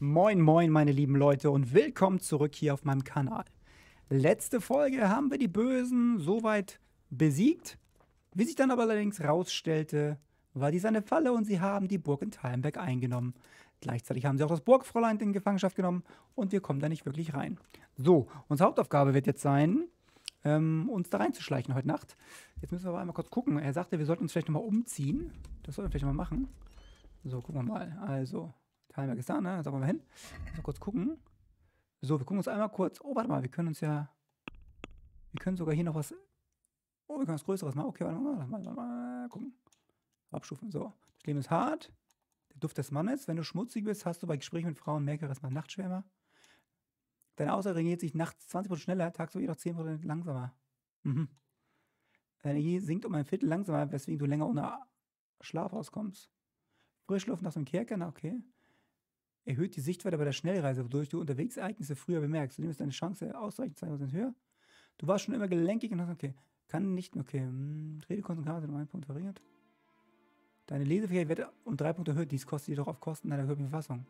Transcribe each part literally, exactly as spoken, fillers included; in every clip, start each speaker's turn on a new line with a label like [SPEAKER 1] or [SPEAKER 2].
[SPEAKER 1] Moin, moin, meine lieben Leute und willkommen zurück hier auf meinem Kanal. Letzte Folge haben wir die Bösen soweit besiegt. Wie sich dann aber allerdings rausstellte, war dies eine Falle und sie haben die Burg in Thalmberg eingenommen. Gleichzeitig haben sie auch das Burgfräulein in Gefangenschaft genommen und wir kommen da nicht wirklich rein. So, unsere Hauptaufgabe wird jetzt sein, ähm, uns da reinzuschleichen heute Nacht. Jetzt müssen wir aber einmal kurz gucken. Er sagte, wir sollten uns vielleicht nochmal umziehen. Das sollten wir vielleicht mal machen. So, gucken wir mal. Also, Thalmberg ist da, ne? Sagen wir mal hin. Mal kurz gucken. So, wir gucken uns einmal kurz. Oh, warte mal, wir können uns ja. Wir können sogar hier noch was. Oh, wir können was Größeres machen. Okay, warte mal, warte mal, warte mal gucken. Abstufen. So. Das Leben ist hart. Der Duft des Mannes. Wenn du schmutzig bist, hast du bei Gesprächen mit Frauen merkeres mal Nachtschwärmer. Deine Aussage reagiert sich nachts zwanzig Prozent schneller, tagsüber jedoch zehn Prozent langsamer. Mhm. Deine Energie sinkt um ein Viertel langsamer, weswegen du länger ohne Schlaf auskommst. Frischluft nach dem Kerker, na okay. Erhöht die Sichtweite bei der Schnellreise, wodurch du unterwegs Ereignisse früher bemerkst. Du nimmst deine Chance ausreichend zwanzig Prozent höher. Du warst schon immer gelenkig und hast, okay. Kann nicht, okay. Hm, Redekonzentration um einen Punkt verringert. Deine Lesefähigkeit wird um drei Punkte erhöht. Dies kostet jedoch auf Kosten deiner körperlichen Verfassung.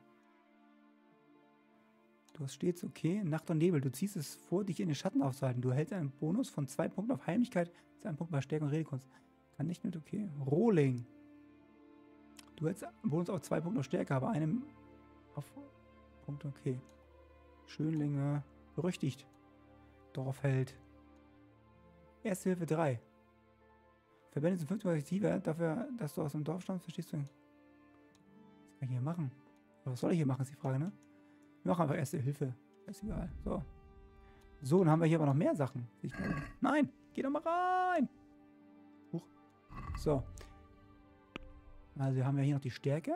[SPEAKER 1] Du hast stets, okay. Nacht und Nebel. Du ziehst es vor, dich in den Schatten aufzuhalten. Du erhältst einen Bonus von zwei Punkten auf Heimlichkeit, zu einem Punkt bei Stärke und Redekunst. Kann nicht mit, okay. Rohling. Du hättest einen Bonus auf zwei Punkte auf Stärke, aber einem auf Punkt, okay. Schönlinge. Berüchtigt. Dorfheld. Erste Hilfe drei. Verbände sind fünfzig Mal effektiver dafür, dass du aus dem Dorf stammst, verstehst du? Was kann ich hier machen? Was soll ich hier machen, ist die Frage, ne? Wir machen einfach Erste Hilfe. Ist egal. So. So, dann haben wir hier aber noch mehr Sachen. Nein! Geh doch mal rein! Huch. So. Also, wir haben ja hier noch die Stärke.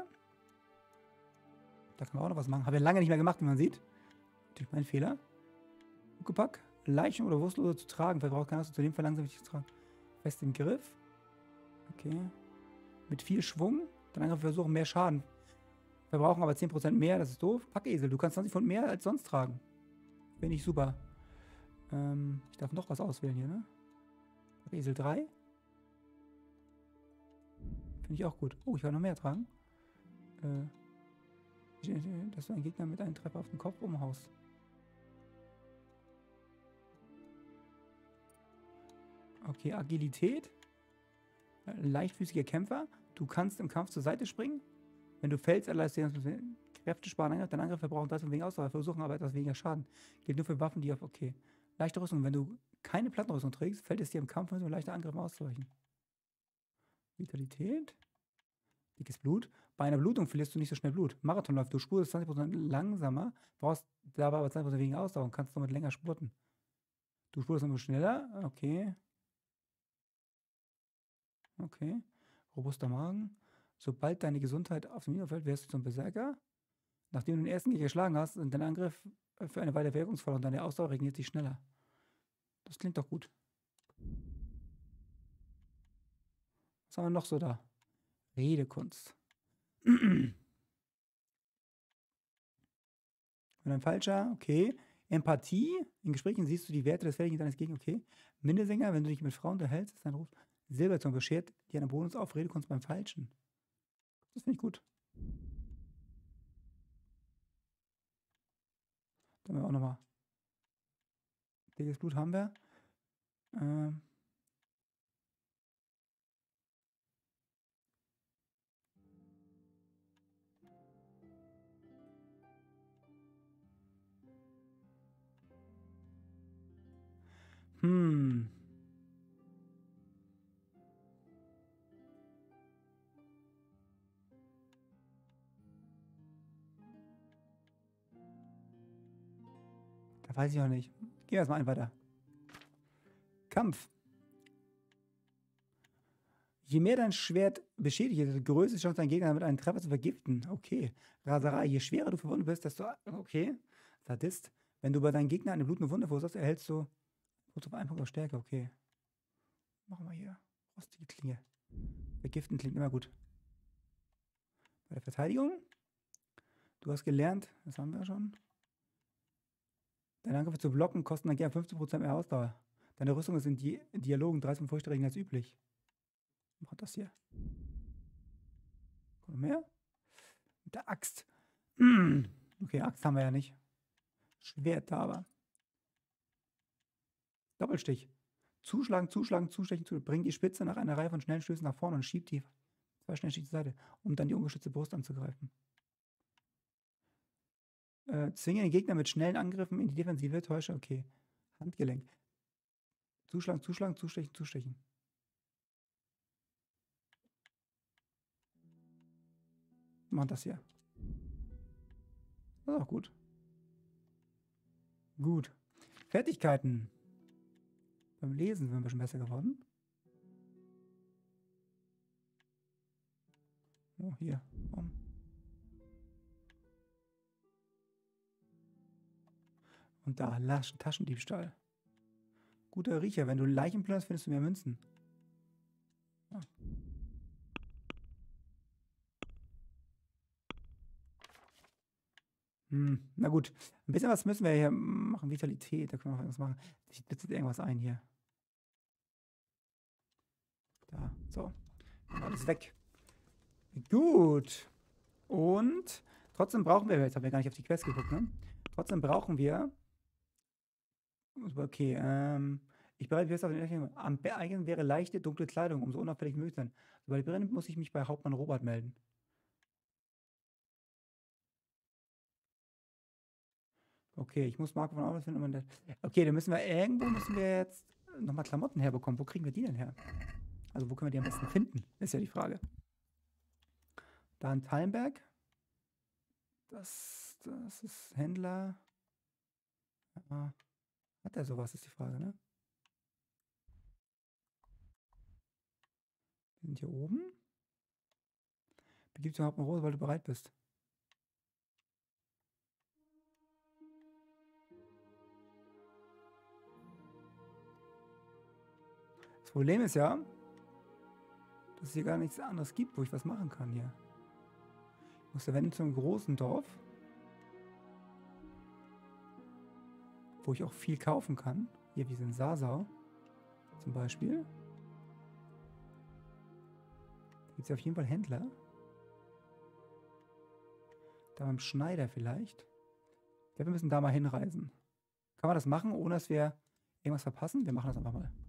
[SPEAKER 1] Da können wir auch noch was machen. Haben wir lange nicht mehr gemacht, wie man sieht. Natürlich mein Fehler. Huckepack. Leichen oder Wurstlose zu tragen. Verbraucht kannst du zu dem verlangsamt zu tragen. Fest im Griff. Okay. Mit viel Schwung. Dann einfach versuchen, mehr Schaden. Verbrauchen aber zehn Prozent mehr. Das ist doof. Packesel. Du kannst zwanzig Pfund mehr als sonst tragen. Finde ich super. Ähm, ich darf noch was auswählen hier, ne? Packesel drei. Finde ich auch gut. Oh, ich kann noch mehr tragen. Äh. Dass du einen Gegner mit einem Treffer auf den Kopf umhaust. Okay, Agilität. Leichtfüßiger Kämpfer. Du kannst im Kampf zur Seite springen. Wenn du fällst, erleistest du Kräfte sparen Angriff. Dein Angriff verbraucht das wegen Ausdauer. Versuchen aber etwas weniger Schaden. Gilt nur für Waffen, die auf. Okay. Leichte Rüstung. Wenn du keine Plattenrüstung trägst, fällt es dir im Kampf mit so leichter Angriff auszuweichen. Vitalität. Dickes Blut. Bei einer Blutung verlierst du nicht so schnell Blut. Marathonlauf, du spurst zwanzig Prozent langsamer, brauchst dabei aber zwanzig Prozent weniger Ausdauer und kannst damit länger spurten. Du spurst immer schneller. Okay. Okay. Robuster Magen. Sobald deine Gesundheit auf dem Minus fällt, wirst du zum Berserker. Nachdem du den ersten Gegner geschlagen hast, sind dein Angriff für eine Weile wirkungsvoll und deine Ausdauer regeneriert sich schneller. Das klingt doch gut. Was haben wir noch so da? Redekunst. Wenn ein falscher, okay. Empathie. In Gesprächen siehst du die Werte des Fertigen deines Gegners, okay. Minnesänger, wenn du dich mit Frauen unterhältst, ist dein Ruf. Silberzunge beschert dir einen Bonus auf Redekunst beim Falschen. Das finde ich gut. Dann haben wir auch nochmal. Dickes Blut haben wir. Ähm. Hm. Da weiß ich auch nicht. Gehen wir erstmal einen weiter. Kampf. Je mehr dein Schwert beschädigt ist, desto größer ist die Chance, deinen Gegner mit einem Treffer zu vergiften. Okay. Raserei. Je schwerer du verwundet bist, desto. Okay. Sadist. Wenn du bei deinem Gegner eine blutende Wunde verursachst, erhältst du. Auf einen Punkt Stärke. Okay. Machen wir hier. Rostige Klinge. Vergiften klingt immer gut. Bei der Verteidigung. Du hast gelernt. Das haben wir schon. Deine Angriffe zu blocken kosten dann gerne fünfzig Prozent mehr Ausdauer. Deine Rüstung ist in Di Dialogen dreißig furchterregender als üblich. Was macht das hier? Kommt noch mehr? Mit der Axt. Okay, Axt haben wir ja nicht. Schwert da aber. Doppelstich. Zuschlagen, zuschlagen, zustechen, zustechen. Bringt die Spitze nach einer Reihe von schnellen Stößen nach vorne und schiebt die zwei Schnellstiche zur Seite, um dann die ungeschützte Brust anzugreifen. Äh, zwinge den Gegner mit schnellen Angriffen in die Defensive. Täusche, okay. Handgelenk. Zuschlagen, zuschlagen, zustechen, zustechen. Mach das hier. Das ist auch gut. Gut. Fertigkeiten. Beim Lesen sind wir ein bisschen besser geworden. Oh, hier. Um. Und da, Laschen, Taschendiebstahl. Guter Riecher. Wenn du Leichen plünderst, findest du mehr Münzen. Ja. Hm, na gut. Ein bisschen was müssen wir hier machen. Vitalität, da können wir noch irgendwas machen. Ich blitze irgendwas ein hier. Da, so. Alles weg. Gut. Und trotzdem brauchen wir, jetzt haben wir gar nicht auf die Quest geguckt, ne? Trotzdem brauchen wir. Okay, ähm. Ich bereite mich auf den Rechnung. Am besten wäre leichte, dunkle Kleidung, um so unauffällig wie möglich zu sein. Sobald die brennt, muss ich mich bei Hauptmann Robert melden. Okay, ich muss Marco von Autos finden. Um okay, dann müssen wir irgendwo müssen wir jetzt nochmal Klamotten herbekommen. Wo kriegen wir die denn her? Also wo können wir die am besten finden? Ist ja die Frage. Da in Tallenberg. Das, das ist Händler. Ja, hat er sowas, ist die Frage, ne? Wir sind hier oben. Begib dich überhaupt mal Rose, weil du bereit bist. Das Problem ist ja, dass es hier gar nichts anderes gibt, wo ich was machen kann hier. Ich muss da wenden zu einem großen Dorf, wo ich auch viel kaufen kann. Hier, wie in Sasau zum Beispiel. Da gibt es ja auf jeden Fall Händler. Da beim Schneider vielleicht. Ja, wir müssen da mal hinreisen. Kann man das machen, ohne dass wir irgendwas verpassen? Wir machen das einfach mal.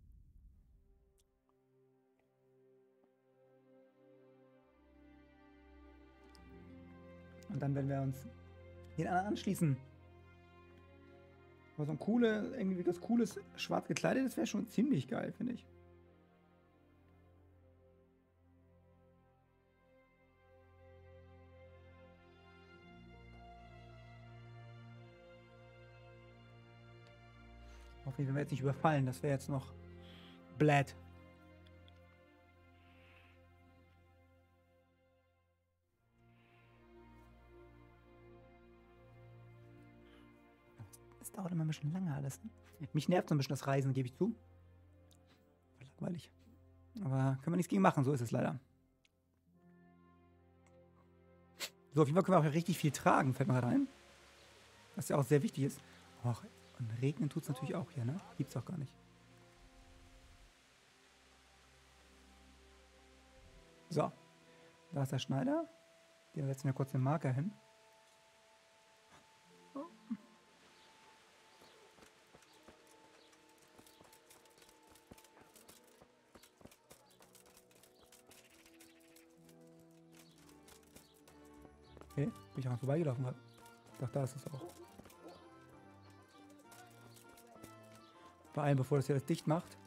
[SPEAKER 1] Und dann werden wir uns den anderen anschließen. Aber so ein coole, irgendwie was cooles, schwarz gekleidet, das wäre schon ziemlich geil, finde ich. Hoffentlich werden wir jetzt nicht überfallen, das wäre jetzt noch blöd. Das dauert immer ein bisschen lange alles. Ne? Mich nervt so ein bisschen das Reisen, gebe ich zu. Langweilig. Aber können wir nichts gegen machen, so ist es leider. So, auf jeden Fall können wir auch richtig viel tragen, fällt mir gerade ein. Was ja auch sehr wichtig ist. Och, und regnen tut es natürlich auch hier, ne? Gibt's auch gar nicht. So. Da ist der Schneider. Den setzen wir kurz den Marker hin. Okay, bin ich auch vorbeigelaufen. Doch, da ist es auch. Vor allem, bevor das hier das dicht macht.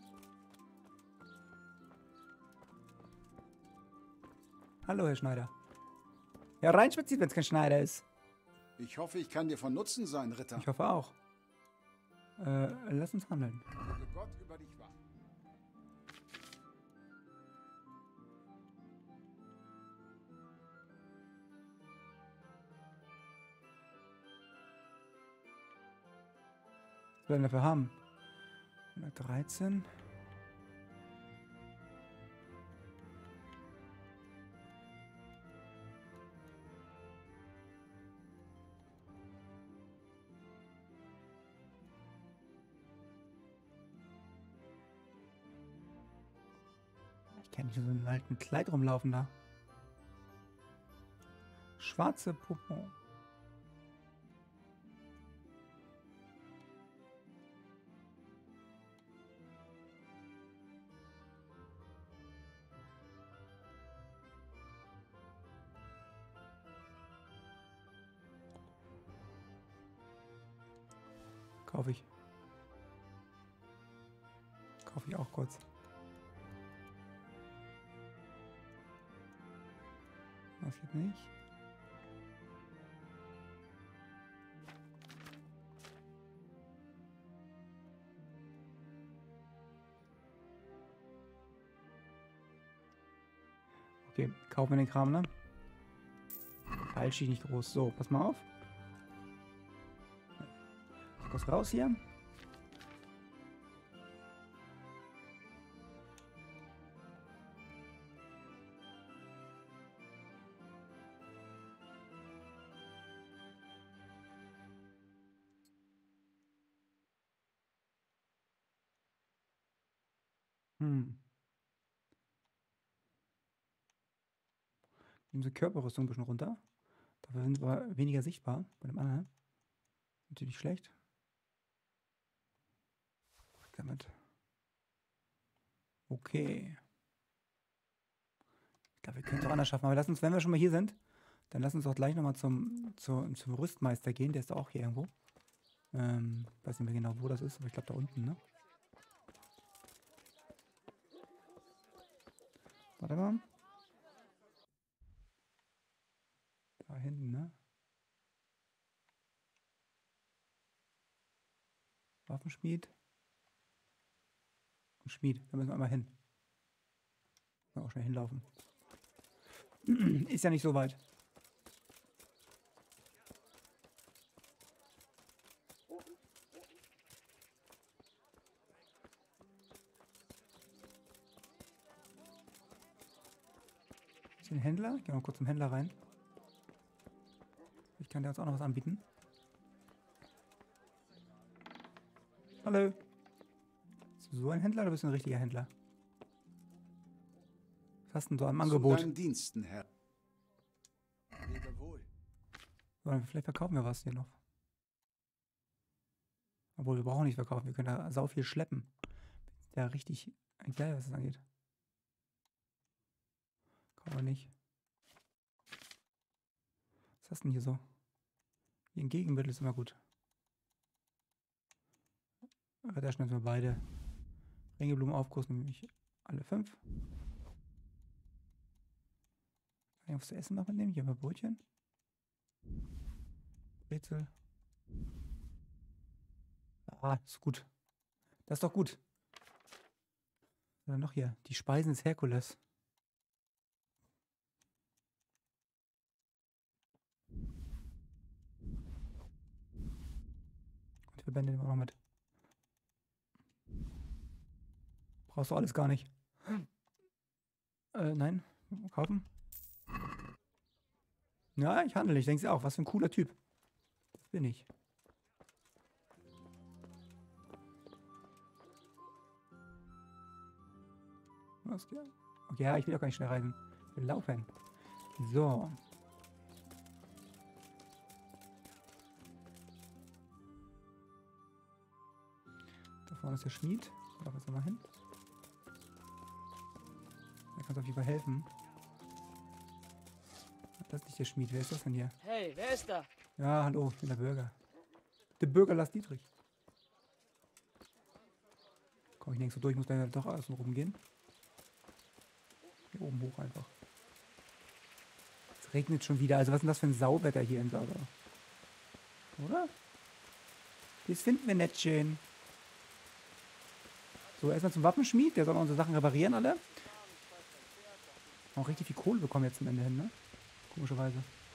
[SPEAKER 1] Hallo, Herr Schneider. Ja, reinspaziert, wenn es kein Schneider ist.
[SPEAKER 2] Ich hoffe, ich kann dir von Nutzen sein, Ritter.
[SPEAKER 1] Ich hoffe auch. Äh, lass uns handeln.
[SPEAKER 2] Möge Gott über dich wachen.
[SPEAKER 1] Was werden wir dafür haben? hundertdreizehn. Ich kann nicht in so einem alten Kleid rumlaufen da. Schwarze Poupon. Kaufe ich. Kaufe ich auch kurz. Das geht nicht. Okay, kaufen wir den Kram, ne? Falsch, nicht groß. So, pass mal auf. Kurz raus hier. Hm. Unsere Körperrüstung ein bisschen runter. Dafür sind wir weniger sichtbar bei dem anderen. Natürlich schlecht. Damit. Okay. Ich glaube, wir können es auch anders schaffen. Aber lass uns, wenn wir schon mal hier sind, dann lass uns auch gleich nochmal zum, zum, zum Rüstmeister gehen. Der ist auch hier irgendwo. Ähm, weiß nicht mehr genau, wo das ist, aber ich glaube da unten, ne? Warte mal. Da hinten, ne? Waffenschmied. Und Schmied. Da müssen wir einmal hin. Können wir auch schnell hinlaufen. Ist ja nicht so weit. Ist hier ein Händler? Gehen wir mal kurz zum Händler rein. Ich kann der uns auch noch was anbieten. Hallo. Bist du so ein Händler oder bist du ein richtiger Händler? Was hast du denn so am Angebot?
[SPEAKER 2] Zu deinen Diensten, Herr. Lebe wohl.
[SPEAKER 1] So, vielleicht verkaufen wir was hier noch. Obwohl, wir brauchen nicht verkaufen. Wir können da sau viel schleppen. Ja, richtig geil, was das angeht. Kaufen wir nicht. Was hast du denn hier so? Hier ein Gegenmittel ist immer gut. Da schneiden wir beide. Ringelblumenaufguss nehme ich alle fünf. Kann ich was zu essen noch mitnehmen? Hier haben wir Brötchen. Brezel. Ah, ist gut. Das ist doch gut. Was haben wir noch hier? Die Speisen des Herkules. Und Verbände nehmen wir auch noch mit. Brauchst du alles gar nicht. Äh, nein. Kaufen. Ja, ich handle. Ich denke auch. Was für ein cooler Typ. Das bin ich. Was geht? Okay, ja, ich will auch gar nicht schnell reisen. Ich will laufen. So. Da vorne ist der Schmied. Da darf jetzt mal hin. Der kann uns auf jeden Fall helfen. Das ist nicht der Schmied. Wer ist das denn hier?
[SPEAKER 3] Hey, wer ist da?
[SPEAKER 1] Ja, hallo, ich bin der Bürger. Der Bürger Lars Dietrich. Komm ich nirgends so durch, muss da doch außen rumgehen. Hier oben hoch einfach. Es regnet schon wieder. Also was ist denn das für ein Sauwetter hier in Sauber? Oder? Das finden wir nicht schön. So, erstmal zum Waffenschmied. Der soll unsere Sachen reparieren alle. Auch richtig viel Kohle bekommen jetzt zum Ende hin, ne? Komischerweise.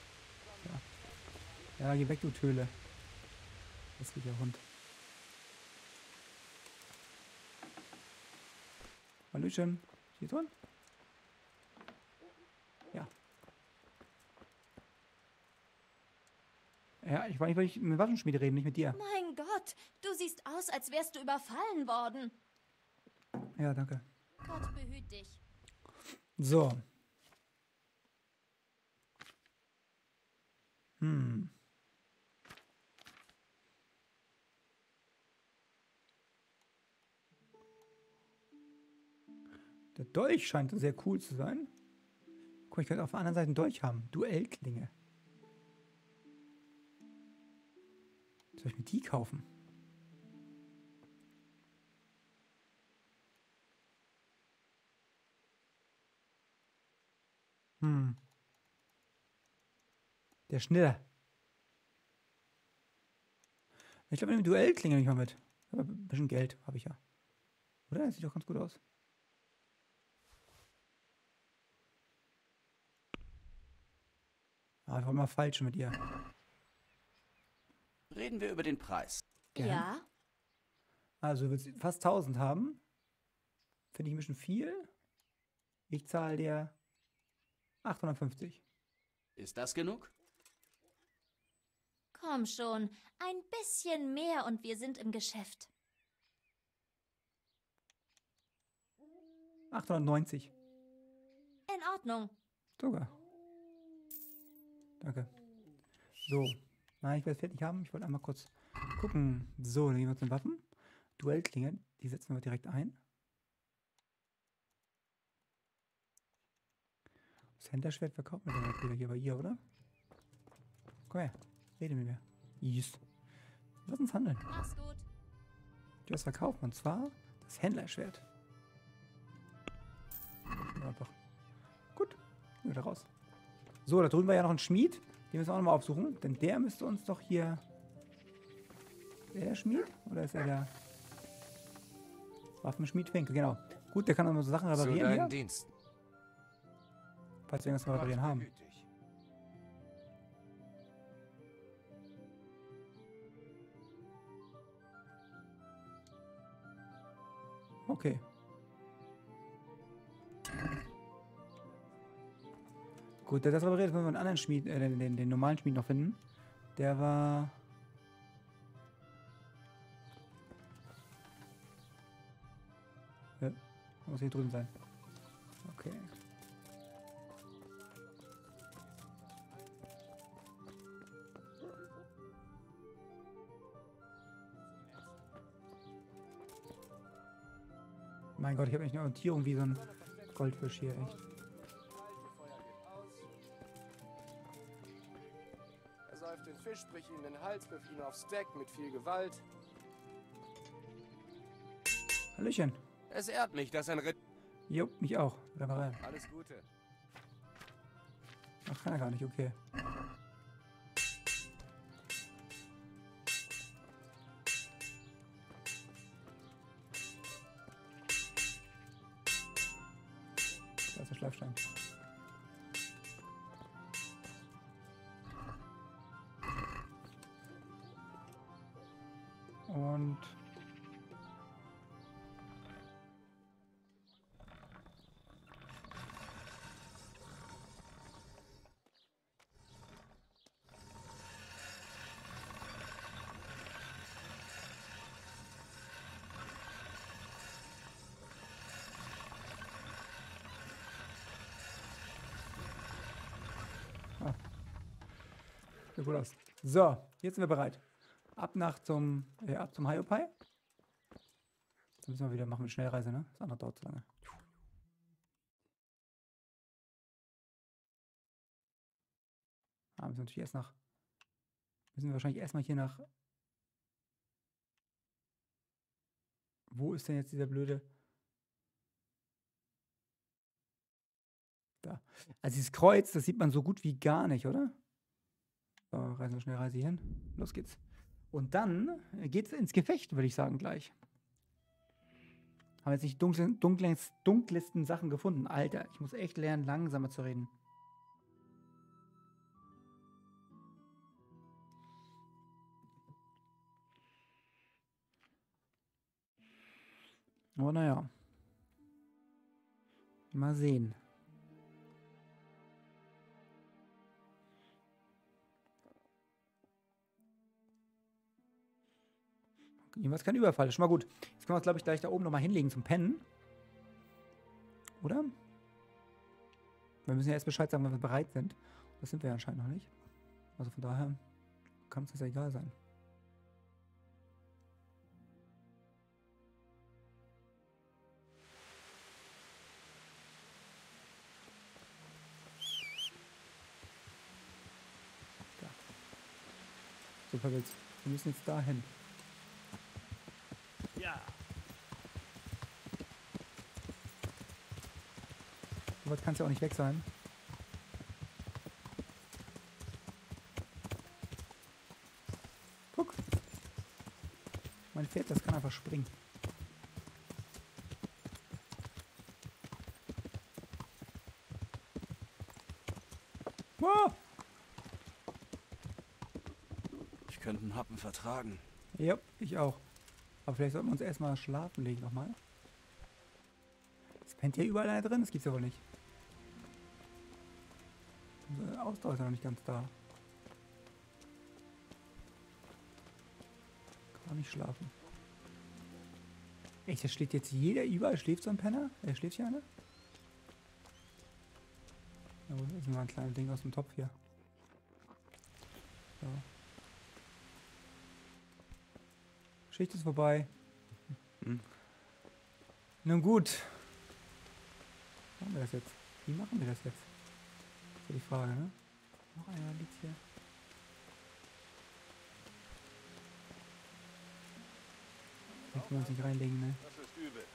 [SPEAKER 1] Ja. Ja, geh weg, du Töle. Das geht ja Hund. Hallöchen. Hier drin? Ja. Ja, ich war nicht, weil ich mit Waffenschmiede reden, nicht mit dir.
[SPEAKER 4] Mein Gott, du siehst aus, als wärst du überfallen worden.
[SPEAKER 1] Ja, danke.
[SPEAKER 4] Gott behüt dich.
[SPEAKER 1] So. Hm. Der Dolch scheint sehr cool zu sein. Guck, ich könnte auf der anderen Seite einen Dolch haben. Duellklinge. Soll ich mir die kaufen? Hm. Der Schnitter. Ich glaube, mit dem Duell klinge ich mal mit. Aber ein bisschen Geld habe ich ja. Oder? Das sieht doch ganz gut aus. Ah, ich war mal falsch mit ihr.
[SPEAKER 2] Reden wir über den Preis.
[SPEAKER 1] Gern.
[SPEAKER 4] Ja?
[SPEAKER 1] Also, du willst fast tausend haben. Finde ich ein bisschen viel. Ich zahle dir achthundertfünfzig.
[SPEAKER 2] Ist das genug?
[SPEAKER 4] Komm schon, ein bisschen mehr und wir sind im Geschäft.
[SPEAKER 1] achthundertneunzig.
[SPEAKER 4] In Ordnung.
[SPEAKER 1] Sogar. Danke. So. Nein, ich werde es fertig haben. Ich wollte einmal kurz gucken. So, dann gehen wir zu den Waffen. Duellklinge, die setzen wir direkt ein. Das Händlerschwert verkaufen wir dann wieder hier bei ihr, oder? Komm her, rede mit mir. Yes. Lass uns handeln.
[SPEAKER 4] Mach's gut.
[SPEAKER 1] Du hast verkauft, und zwar das Händlerschwert. Ja, einfach. Gut, wieder raus. So, da drüben war ja noch ein Schmied. Den müssen wir auch nochmal aufsuchen, denn der müsste uns doch hier... Ist er der Schmied? Oder ist er der... Waffenschmied Finke, genau. Gut, der kann auch so Sachen
[SPEAKER 3] Zu
[SPEAKER 1] reparieren
[SPEAKER 3] deinen
[SPEAKER 1] hier.
[SPEAKER 3] Diensten.
[SPEAKER 1] Falls wir irgendwas mal reparieren haben.
[SPEAKER 3] Gütig.
[SPEAKER 1] Okay. Gut, der das repariert, müssen wir einen anderen Schmied, äh, den, den, den normalen Schmied noch finden. Der war... Ja, muss hier drüben sein. Okay. Mein Gott, ich habe echt eine Orientierung wie so ein Goldfisch hier, echt.
[SPEAKER 3] Er säuft den Fisch, bricht ihm den Hals, wirft ihn aufs Deck mit viel Gewalt.
[SPEAKER 1] Hallöchen.
[SPEAKER 3] Es ehrt mich, dass ein Ritt...
[SPEAKER 1] Jo, mich auch. Reparieren.
[SPEAKER 3] Alles Gute.
[SPEAKER 1] Ach, kann er gar nicht, okay. Da ist der Schleifstein. Und... Ah. Sieht gut aus. So, jetzt sind wir bereit. Ab nach zum, äh, ab zum Hiopai. Dann müssen wir wieder machen mit Schnellreise, ne? Das andere dauert zu lange. Ah, müssen wir natürlich erst nach. Müssen wir wahrscheinlich erstmal hier nach. Wo ist denn jetzt dieser blöde? Da. Also dieses Kreuz, das sieht man so gut wie gar nicht, oder? So, reisen wir schnell Reise hier hin. Los geht's. Und dann geht's ins Gefecht, würde ich sagen, gleich. Haben jetzt nicht dunkle, dunkle, dunkelsten Sachen gefunden. Alter, ich muss echt lernen, langsamer zu reden. Aber naja. Mal sehen. Jedenfalls kein Überfall. Ist schon mal gut. Jetzt können wir uns, glaube ich, gleich da oben nochmal hinlegen zum Pennen. Oder? Wir müssen ja erst Bescheid sagen, wenn wir bereit sind. Das sind wir ja anscheinend noch nicht. Also von daher kann uns das ja egal sein. Da. So, Pebbles. Wir müssen jetzt dahin.
[SPEAKER 2] Ja.
[SPEAKER 1] So weit kann es ja auch nicht weg sein. einfach springen. Wow.
[SPEAKER 2] Ich könnte einen Happen vertragen.
[SPEAKER 1] Ja, ich auch. Aber vielleicht sollten wir uns erstmal schlafen legen nochmal. Es pennt hier überall einer drin, das gibt's ja wohl nicht. Unsere Ausdauer ist ja noch nicht ganz da. Kann man nicht schlafen. Echt, da schläft jetzt jeder, überall schläft so ein Penner? Er schläft hier einer? Ja, das ist nur ein kleines Ding aus dem Topf hier. So. Schicht ist vorbei.
[SPEAKER 2] Hm.
[SPEAKER 1] Nun gut. Wie machen wir das jetzt? Wie machen wir das jetzt? Das ist ja die Frage, ne? Noch einer liegt hier. Da können wir uns nicht reinlegen, ne?
[SPEAKER 3] Das ist übel.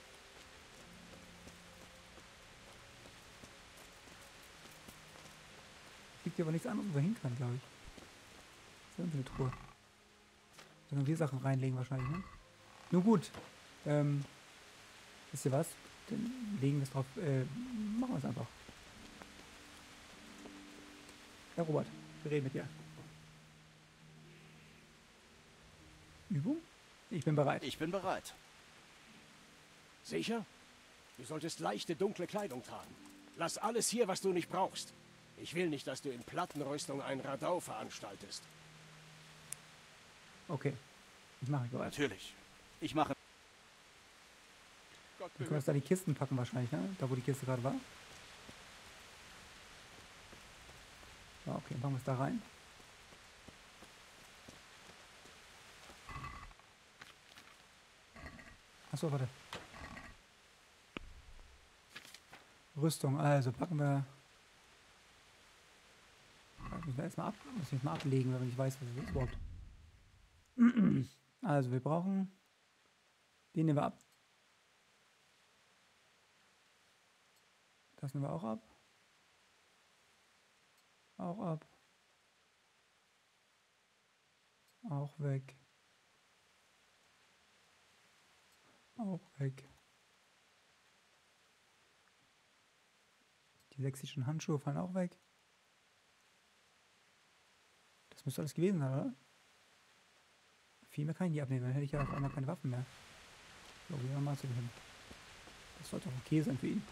[SPEAKER 1] Liegt hier aber nichts anderes, wo wir hin können, glaube ich. Das ist irgendwie eine Truhe. Da können wir Sachen reinlegen wahrscheinlich, ne? Nun gut. Ähm, wisst ihr was? Dann legen wir es drauf. Äh, machen wir es einfach. Ja, Robert, wir reden mit dir. Übung? Ich bin bereit.
[SPEAKER 2] Ich bin bereit.
[SPEAKER 3] Sicher? Du solltest leichte, dunkle Kleidung tragen. Lass alles hier, was du nicht brauchst. Ich will nicht, dass du in Plattenrüstung ein Radau veranstaltest.
[SPEAKER 1] Okay. Ich mache mich bereit.
[SPEAKER 2] Natürlich. Ich mache...
[SPEAKER 3] Gott
[SPEAKER 1] Dann können wir jetzt da die Kisten packen wahrscheinlich, ne? Da wo die Kiste gerade war. Ja, okay, machen wir es da rein. Achso, warte. Rüstung, also packen wir. Das müssen wir erstmal ab, müssen wir jetzt mal ablegen, wenn man nicht weiß, was es ist überhaupt. Also wir brauchen. Den nehmen wir ab. Das nehmen wir auch ab. Auch ab. Auch weg. Auch weg. Die sächsischen Handschuhe fallen auch weg. Das müsste alles gewesen sein, oder? Viel mehr kann ich nicht abnehmen, dann hätte ich ja auf einmal keine Waffen mehr. So, wie mal zu hin. Das sollte auch okay sein für ihn.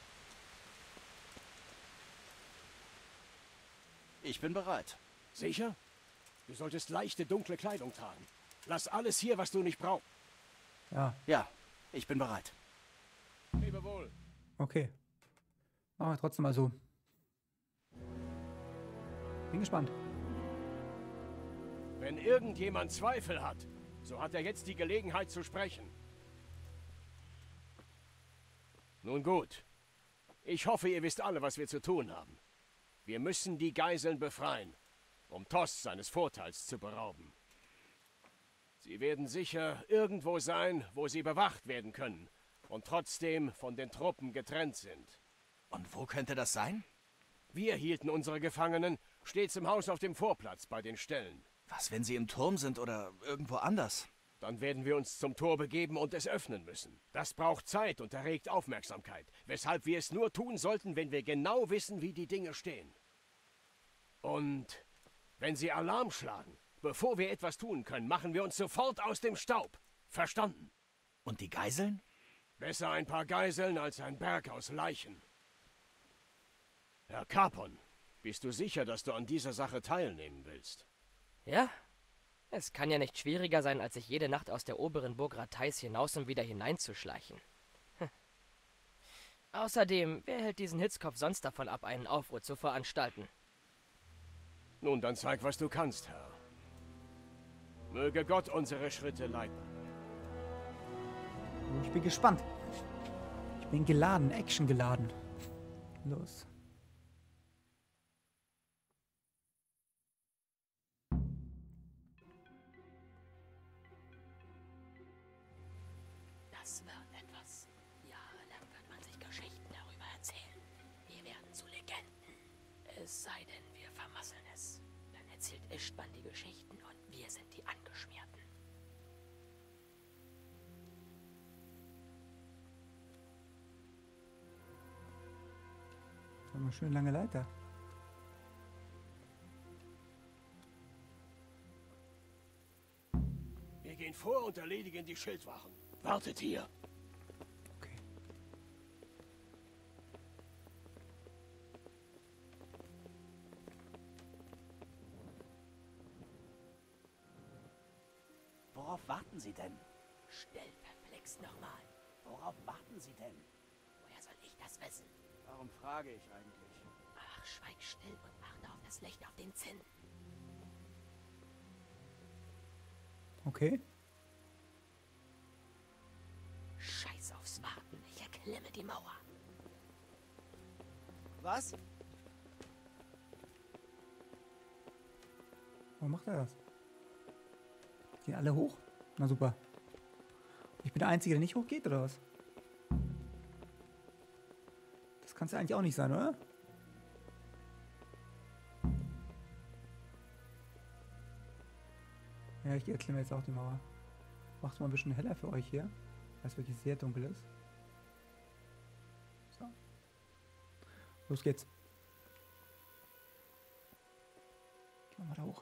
[SPEAKER 2] Ich bin bereit.
[SPEAKER 3] Sicher? Du solltest leichte, dunkle Kleidung tragen. Lass alles hier, was du nicht brauchst.
[SPEAKER 1] Ja,
[SPEAKER 2] Ja, ich bin bereit.
[SPEAKER 3] Lebe wohl.
[SPEAKER 1] okay. Machen wir trotzdem mal so. Bin gespannt.
[SPEAKER 3] Wenn irgendjemand Zweifel hat, so hat er jetzt die Gelegenheit zu sprechen. Nun gut. Ich hoffe, ihr wisst alle, was wir zu tun haben. Wir müssen die Geiseln befreien, um Tost seines Vorteils zu berauben. Sie werden sicher irgendwo sein, wo sie bewacht werden können und trotzdem von den Truppen getrennt sind.
[SPEAKER 2] Und wo könnte das sein?
[SPEAKER 3] Wir hielten unsere Gefangenen stets im Haus auf dem Vorplatz bei den Ställen.
[SPEAKER 2] Was, wenn sie im Turm sind oder irgendwo anders?
[SPEAKER 3] Dann werden wir uns zum Tor begeben und es öffnen müssen. Das braucht Zeit und erregt Aufmerksamkeit, weshalb wir es nur tun sollten, wenn wir genau wissen, wie die Dinge stehen. Und wenn sie Alarm schlagen, bevor wir etwas tun können, machen wir uns sofort aus dem Staub. Verstanden?
[SPEAKER 2] Und die Geiseln?
[SPEAKER 3] Besser ein paar Geiseln als ein Berg aus Leichen. Herr Capon, bist du sicher, dass du an dieser Sache teilnehmen willst?
[SPEAKER 5] Ja? Es kann ja nicht schwieriger sein, als sich jede Nacht aus der oberen Burg Rateis hinaus und wieder hineinzuschleichen. Hm. Außerdem, wer hält diesen Hitzkopf sonst davon ab, einen Aufruhr zu veranstalten?
[SPEAKER 3] Nun, dann zeig, was du kannst, Herr. Möge Gott unsere Schritte leiten.
[SPEAKER 1] Ich bin gespannt. Ich bin geladen, Action geladen. Los.
[SPEAKER 5] Das wird etwas. Jahrelang wird man sich Geschichten darüber erzählen. Wir werden zu Legenden. Es sei denn, wir vermasseln es. Dann erzählt Ishtvan die Geschichten und wir sind die Angeschmierten.
[SPEAKER 1] Eine schön lange Leiter.
[SPEAKER 3] Wir gehen vor und erledigen die Schildwachen. Wartet hier.
[SPEAKER 1] Okay.
[SPEAKER 6] Worauf warten Sie denn?
[SPEAKER 5] Schnell, verflixt nochmal.
[SPEAKER 6] Worauf warten Sie denn?
[SPEAKER 5] Woher soll ich das wissen?
[SPEAKER 2] Warum frage ich eigentlich?
[SPEAKER 5] Ach, schweig still und achte auf das Licht auf den Zinn.
[SPEAKER 1] Okay.
[SPEAKER 5] Scheiß aufs Warten, ich erklimme die Mauer.
[SPEAKER 2] Was?
[SPEAKER 1] Warum macht er das? Gehen alle hoch? Na super. Ich bin der Einzige, der nicht hochgeht, oder was? Das kann es ja eigentlich auch nicht sein, oder? Ja, ich erklimme jetzt auch die Mauer. Macht mal ein bisschen heller für euch hier, weil es wirklich sehr dunkel ist. So. Los geht's. Gehen wir mal da hoch.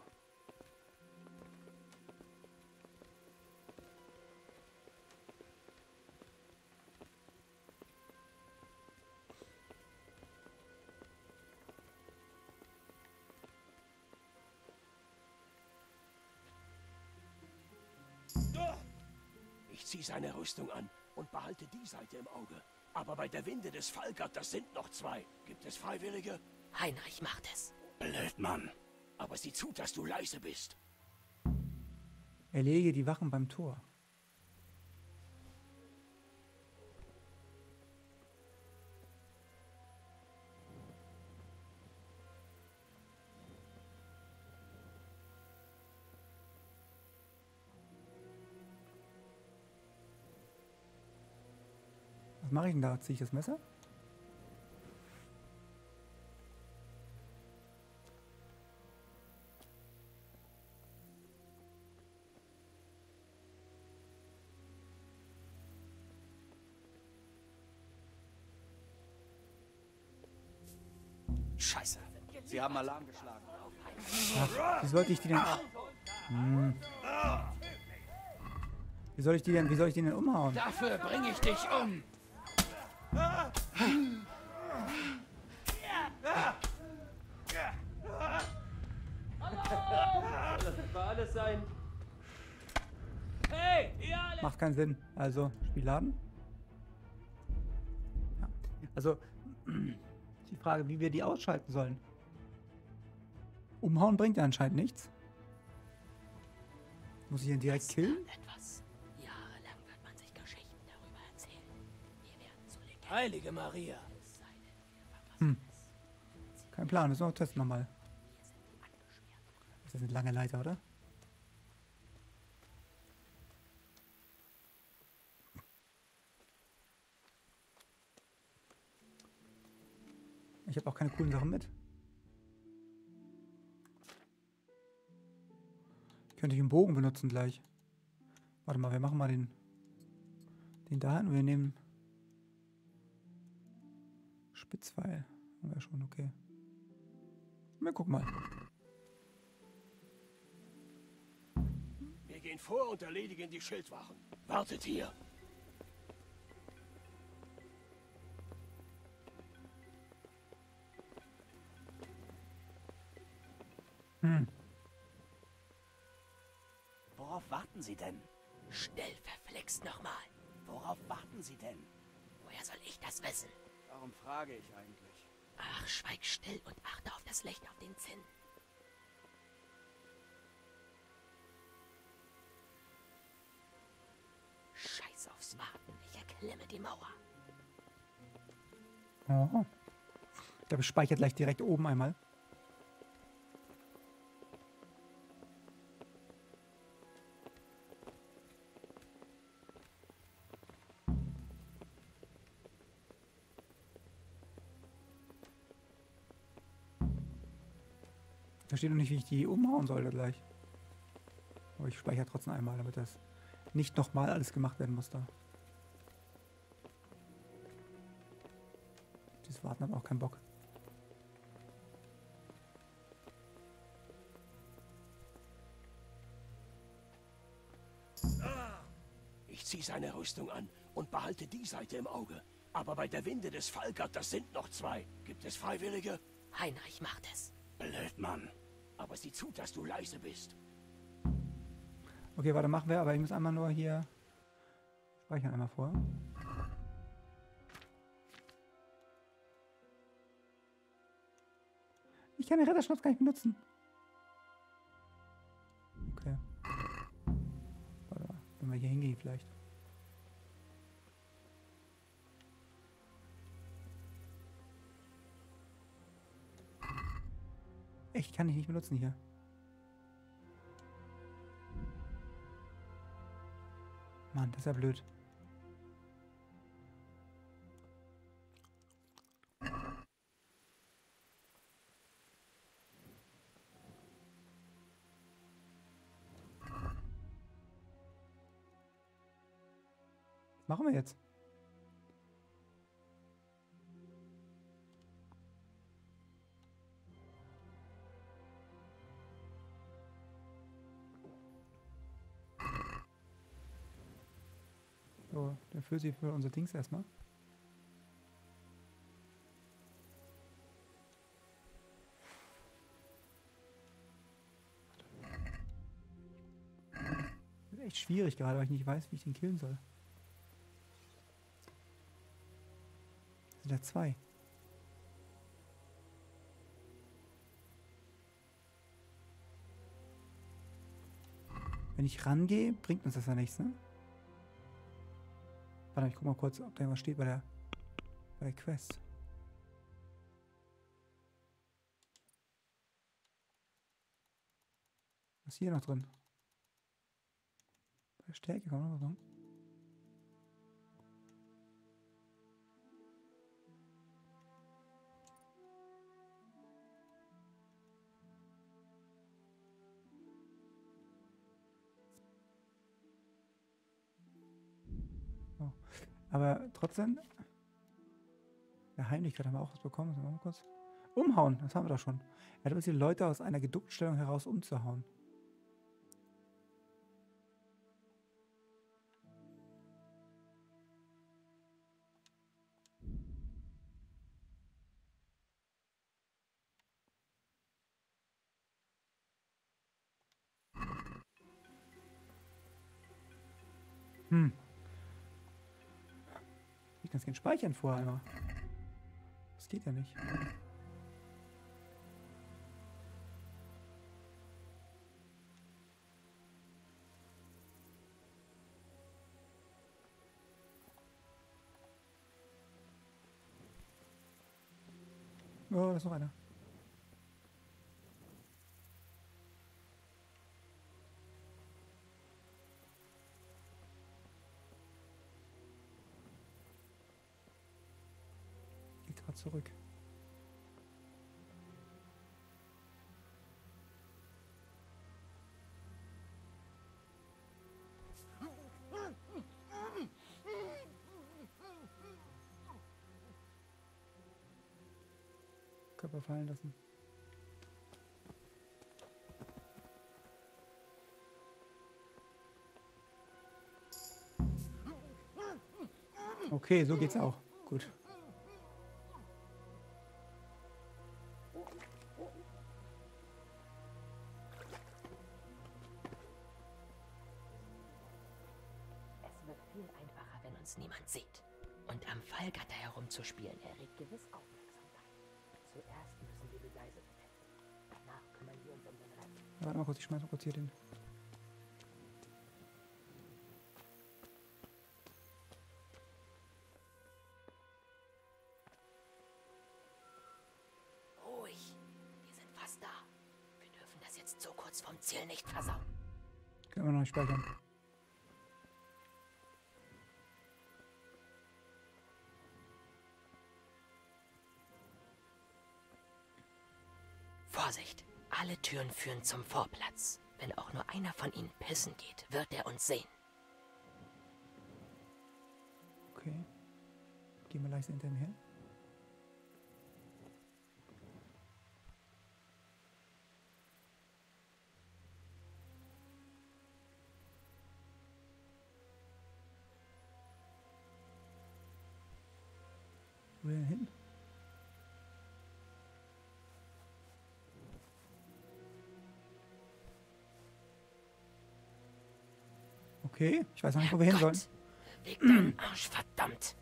[SPEAKER 3] Ich ziehe seine Rüstung an und behalte die Seite im Auge. Aber bei der Winde des Falkert, das sind noch zwei. Gibt es Freiwillige?
[SPEAKER 5] Heinrich macht es.
[SPEAKER 3] Blöd, Mann. Aber sieh zu, dass du leise bist.
[SPEAKER 1] Erlege die Wachen beim Tor. Was mache ich denn da? Ziehe ich das Messer?
[SPEAKER 6] Scheiße. Sie haben Alarm geschlagen.
[SPEAKER 1] Ach, wie sollte ich die denn... Hm. Wie soll ich die denn, wie soll ich die denn umhauen?
[SPEAKER 7] Dafür bringe ich dich um.
[SPEAKER 8] Das war alles sein. Hey, ihr alle!
[SPEAKER 1] Macht keinen Sinn. Also, Spielladen. Ja. Also, die Frage, wie wir die ausschalten sollen. Umhauen bringt ja anscheinend nichts. Muss ich ihn direkt killen?
[SPEAKER 5] Etwas. Jahrelang wird man sich Geschichten darüber erzählen. Wir werden zu Legenden.
[SPEAKER 7] Heilige Maria.
[SPEAKER 5] Es sei denn, wir verpassen es.
[SPEAKER 1] Kein Plan, müssen wir noch testen nochmal.
[SPEAKER 5] Wir sind die Angeschwerten.
[SPEAKER 1] Das ist eine lange Leiter, oder? Ich habe auch keine coolen Sachen mit. Könnte ich einen Bogen benutzen gleich. Warte mal, wir machen mal den den da hin und wir nehmen Spitzpfeil. Haben wir schon, okay. Wir gucken mal.
[SPEAKER 3] Wir gehen vor und erledigen die Schildwachen. Wartet hier.
[SPEAKER 1] Hm.
[SPEAKER 6] Worauf warten Sie denn?
[SPEAKER 5] Schnell, verflixt nochmal.
[SPEAKER 6] Worauf warten Sie denn?
[SPEAKER 5] Woher soll ich das wissen?
[SPEAKER 2] Warum frage ich eigentlich?
[SPEAKER 5] Ach, schweig still und achte auf das Licht auf den Zinn. Scheiß aufs Warten, ich erklimme die Mauer.
[SPEAKER 1] Oh. Ich glaube, ich speichere gleich direkt oben einmal. Ich verstehe noch nicht, wie ich die umhauen sollte gleich. Aber ich speichere trotzdem einmal, damit das nicht nochmal alles gemacht werden muss da. Dieses Warten hat auch keinen Bock.
[SPEAKER 3] seine Rüstung an und behalte die Seite im Auge. Aber bei der Winde des Falkert, das sind noch zwei. Gibt es Freiwillige?
[SPEAKER 5] Heinrich macht es.
[SPEAKER 3] Blöd, Mann. Aber sieh zu, dass du leise bist.
[SPEAKER 1] Okay, warte, machen wir, aber ich muss einmal nur hier speichern einmal vor. Ich kann den Ritterschnaps gar nicht benutzen. Okay. Warte mal, wenn wir hier hingehen vielleicht. Echt, kann ich nicht benutzen hier. Mann, das ist ja blöd. Was machen wir jetzt? So, dann für sie für unser Dings erstmal. Das ist echt schwierig gerade, weil ich nicht weiß, wie ich den killen soll. Das sind ja zwei. Wenn ich rangehe, bringt uns das ja nichts, ne? Warte, ich guck mal kurz, ob da irgendwas steht bei der, bei der Quest. Was ist hier noch drin? Bei der Stärke kann man noch was machen. Oh. Aber trotzdem, der Heimlichkeit haben wir auch was bekommen. Mal kurz. Umhauen, das haben wir doch schon. Er hat uns die Leute aus einer geduckten Stellung heraus umzuhauen. Hm. Ich kann es gerne speichern vorher einmal. Das geht ja nicht. Oh, da ist noch einer. Geht gerade zurück. Körper fallen lassen. Okay, so geht's auch. Gut.
[SPEAKER 5] Es wird viel einfacher, wenn uns niemand sieht. Und am Fallgatter herumzuspielen erregt gewiss Aufmerksamkeit. Zuerst müssen wir die Geiseln retten. Danach kümmern wir uns um den Rest.
[SPEAKER 1] Warte mal kurz, ich schmeiß mal kurz hier den.
[SPEAKER 5] Ruhig. Wir sind fast da. Wir dürfen das jetzt so kurz vom Ziel nicht versauen.
[SPEAKER 1] Können wir noch nicht speichern.
[SPEAKER 5] Vorsicht! Alle Türen führen zum Vorplatz. Wenn auch nur einer von ihnen pissen geht, wird er uns sehen.
[SPEAKER 1] Okay. Gehen wir leise hinter ihm her. Wo denn hin? Okay, ich weiß noch nicht, wo wir hin sollen.
[SPEAKER 5] Leg deinen Arsch, verdammt!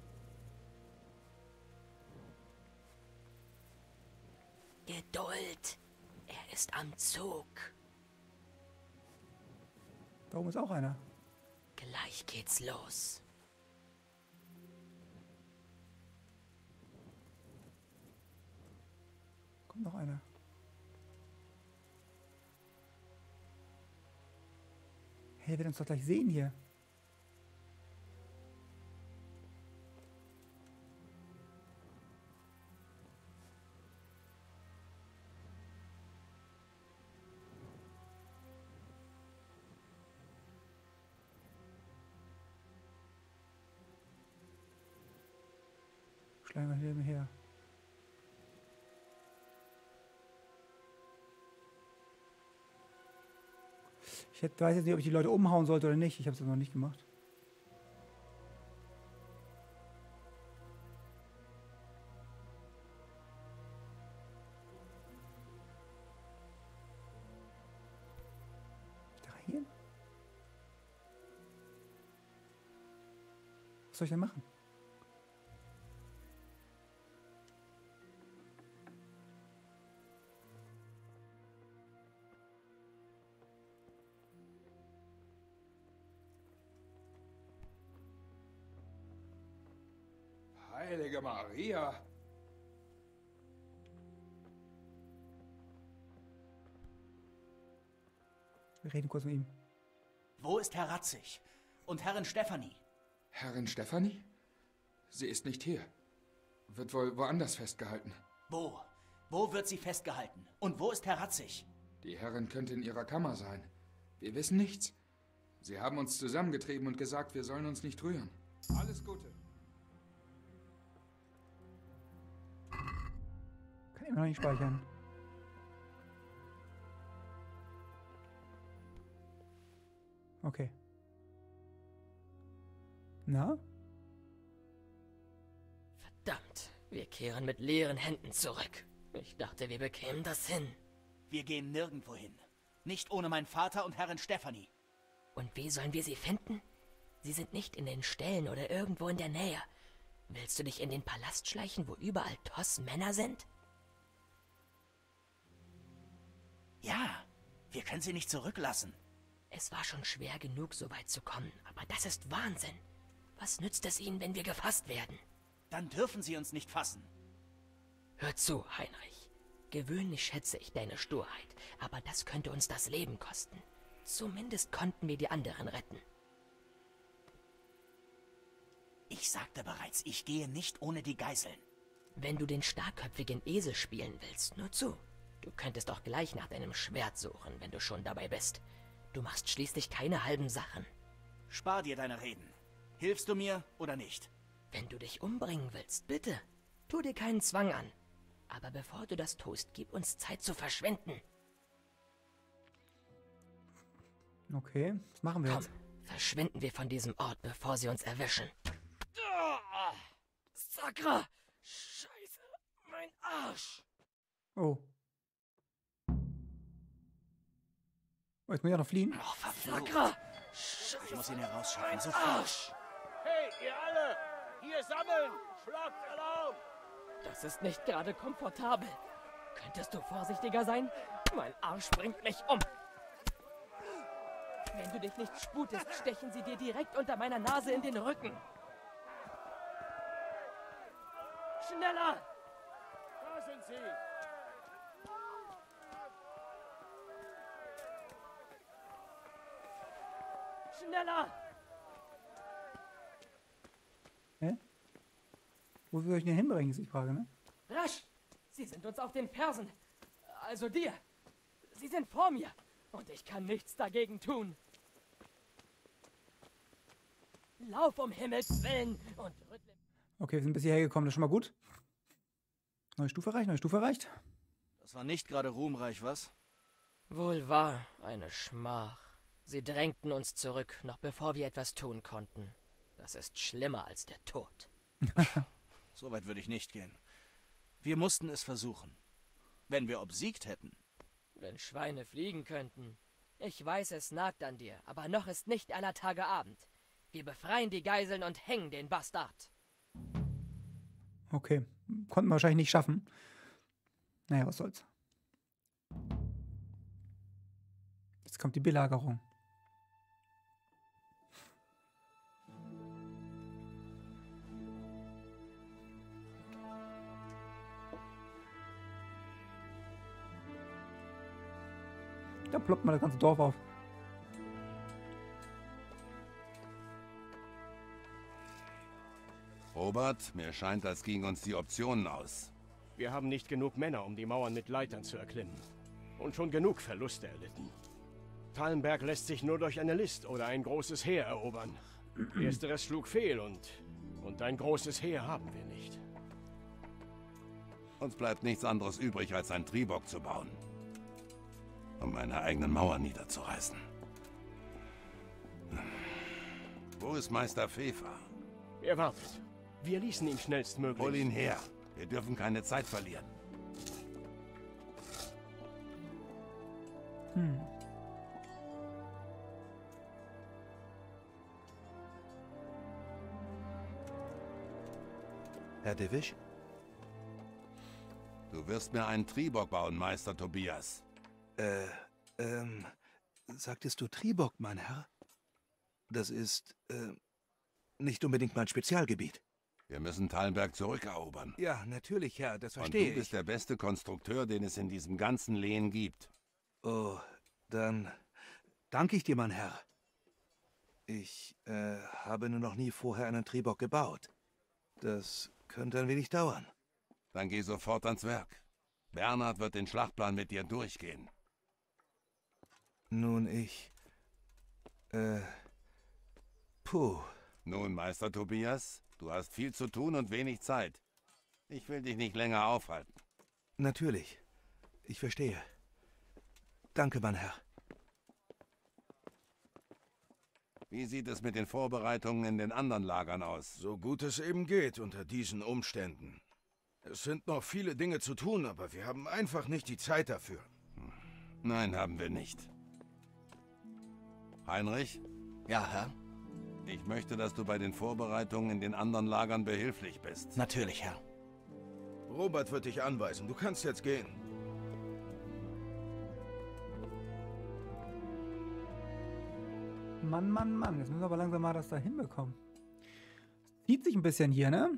[SPEAKER 5] Geduld. Er ist am Zug.
[SPEAKER 1] Da oben ist auch einer.
[SPEAKER 5] Gleich geht's los.
[SPEAKER 1] Kommt noch einer. Hey, er wird uns doch gleich sehen hier. Schlagen wir hier her. Ich hätte, weiß jetzt nicht, ob ich die Leute umhauen sollte oder nicht. Ich habe es noch nicht gemacht. Da rein? Was soll ich denn machen?
[SPEAKER 9] Heilige Maria!
[SPEAKER 1] Wir reden kurz mit ihm.
[SPEAKER 6] Wo ist Herr Ratzig? Und Herrin Stefanie?
[SPEAKER 9] Herrin Stefanie? Sie ist nicht hier. Wird wohl woanders festgehalten.
[SPEAKER 6] Wo? Wo wird sie festgehalten? Und wo ist Herr Ratzig?
[SPEAKER 9] Die Herrin könnte in ihrer Kammer sein. Wir wissen nichts. Sie haben uns zusammengetrieben und gesagt, wir sollen uns nicht rühren. Alles Gute.
[SPEAKER 1] Kann immer noch nicht speichern. Okay. Na?
[SPEAKER 5] Verdammt, wir kehren mit leeren Händen zurück. Ich dachte, wir bekämen das hin.
[SPEAKER 6] Wir gehen nirgendwo hin. Nicht ohne meinen Vater und Herrin Stefanie.
[SPEAKER 5] Und wie sollen wir sie finden? Sie sind nicht in den Ställen oder irgendwo in der Nähe. Willst du dich in den Palast schleichen, wo überall Toss Männer sind?
[SPEAKER 6] Ja, wir können sie nicht zurücklassen.
[SPEAKER 5] Es war schon schwer genug, so weit zu kommen, aber das ist Wahnsinn. Was nützt es ihnen, wenn wir gefasst werden?
[SPEAKER 6] Dann dürfen sie uns nicht fassen.
[SPEAKER 5] Hör zu, Heinrich. Gewöhnlich schätze ich deine Sturheit, aber das könnte uns das Leben kosten. Zumindest konnten wir die anderen retten.
[SPEAKER 6] Ich sagte bereits, ich gehe nicht ohne die Geiseln.
[SPEAKER 5] Wenn du den starkköpfigen Esel spielen willst, nur zu. Du könntest auch gleich nach deinem Schwert suchen, wenn du schon dabei bist. Du machst schließlich keine halben Sachen.
[SPEAKER 6] Spar dir deine Reden. Hilfst du mir oder nicht?
[SPEAKER 5] Wenn du dich umbringen willst, bitte. Tu dir keinen Zwang an. Aber bevor du das tust, gib uns Zeit zu verschwenden.
[SPEAKER 1] Okay, was machen wir
[SPEAKER 5] Komm,
[SPEAKER 1] jetzt?
[SPEAKER 5] verschwinden wir von diesem Ort, bevor sie uns erwischen. Ah, Sakra! Scheiße, mein Arsch!
[SPEAKER 1] Oh. Oh, jetzt muss ich auch noch fliehen.
[SPEAKER 6] Oh, verflucht.
[SPEAKER 5] Sakra!
[SPEAKER 6] Ich muss ihn herausschaffen,
[SPEAKER 5] Mein
[SPEAKER 6] sofort.
[SPEAKER 5] Arsch!
[SPEAKER 3] Hey, ihr alle! Hier sammeln! Schlagt Alarm!
[SPEAKER 8] Das ist nicht gerade komfortabel. Könntest du vorsichtiger sein? Mein Arsch bringt mich um. Wenn du dich nicht sputest, stechen sie dir direkt unter meiner Nase in den Rücken. Schneller!
[SPEAKER 3] Da sind sie!
[SPEAKER 8] Schneller!
[SPEAKER 1] Hä? Wo soll ich denn hinbringen, ist die Frage, ne?
[SPEAKER 8] Rasch! Sie sind uns auf den Fersen. Also dir. Sie sind vor mir. Und ich kann nichts dagegen tun. Lauf um Himmels Willen und rüttle...
[SPEAKER 1] Okay, wir sind bis hierher gekommen, das ist schon mal gut. Neue Stufe erreicht, neue Stufe erreicht.
[SPEAKER 6] Das war nicht gerade ruhmreich, was?
[SPEAKER 5] Wohl wahr, eine Schmach. Sie drängten uns zurück, noch bevor wir etwas tun konnten. Das ist schlimmer als der Tod.
[SPEAKER 6] So weit würde ich nicht gehen. Wir mussten es versuchen. Wenn wir obsiegt hätten.
[SPEAKER 8] Wenn Schweine fliegen könnten. Ich weiß, es nagt an dir, aber noch ist nicht aller Tage Abend. Wir befreien die Geiseln und hängen den Bastard.
[SPEAKER 1] Okay, konnten wir wahrscheinlich nicht schaffen. Naja, was soll's. Jetzt kommt die Belagerung. Da ploppt mal das ganze Dorf auf.
[SPEAKER 10] Robert, mir scheint, als gingen uns die Optionen aus.
[SPEAKER 3] Wir haben nicht genug Männer, um die Mauern mit Leitern zu erklimmen. Und schon genug Verluste erlitten. Tallenberg lässt sich nur durch eine List oder ein großes Heer erobern. Ersteres schlug fehl und, und ein großes Heer haben wir nicht.
[SPEAKER 10] Uns bleibt nichts anderes übrig, als ein Tribock zu bauen. Um meine eigenen Mauern niederzureißen. Wo ist Meister Pfeffer?
[SPEAKER 3] Er wartet. Wir ließen ihn schnellstmöglich.
[SPEAKER 10] Hol ihn her. Wir dürfen keine Zeit verlieren.
[SPEAKER 1] Hm.
[SPEAKER 11] Herr de Wisch?
[SPEAKER 10] Du wirst mir einen Tribock bauen, Meister Tobias.
[SPEAKER 11] Äh, ähm, sagtest du Tribock, mein Herr? Das ist, äh, nicht unbedingt mein Spezialgebiet.
[SPEAKER 10] Wir müssen Tallenberg zurückerobern.
[SPEAKER 11] Ja, natürlich, Herr, das verstehe ich.
[SPEAKER 10] Und du bist der beste Konstrukteur, den es in diesem ganzen Lehen gibt.
[SPEAKER 11] Oh, dann danke ich dir, mein Herr. Ich, äh, habe nur noch nie vorher einen Tribock gebaut. Das könnte ein wenig dauern.
[SPEAKER 10] Dann geh sofort ans Werk. Bernhard wird den Schlachtplan mit dir durchgehen.
[SPEAKER 11] Nun, ich... Äh... Puh.
[SPEAKER 10] Nun, Meister Tobias, du hast viel zu tun und wenig Zeit. Ich will dich nicht länger aufhalten.
[SPEAKER 11] Natürlich. Ich verstehe. Danke, mein Herr.
[SPEAKER 10] Wie sieht es mit den Vorbereitungen in den anderen Lagern aus?
[SPEAKER 12] So gut es eben geht unter diesen Umständen. Es sind noch viele Dinge zu tun, aber wir haben einfach nicht die Zeit dafür.
[SPEAKER 10] Nein, haben wir nicht. Heinrich?
[SPEAKER 6] Ja, Herr?
[SPEAKER 10] Ich möchte, dass du bei den Vorbereitungen in den anderen Lagern behilflich bist.
[SPEAKER 6] Natürlich, Herr.
[SPEAKER 12] Robert wird dich anweisen. Du kannst jetzt gehen.
[SPEAKER 1] Mann, Mann, Mann. Jetzt müssen wir aber langsam mal das da hinbekommen. Zieht sich ein bisschen hier, ne?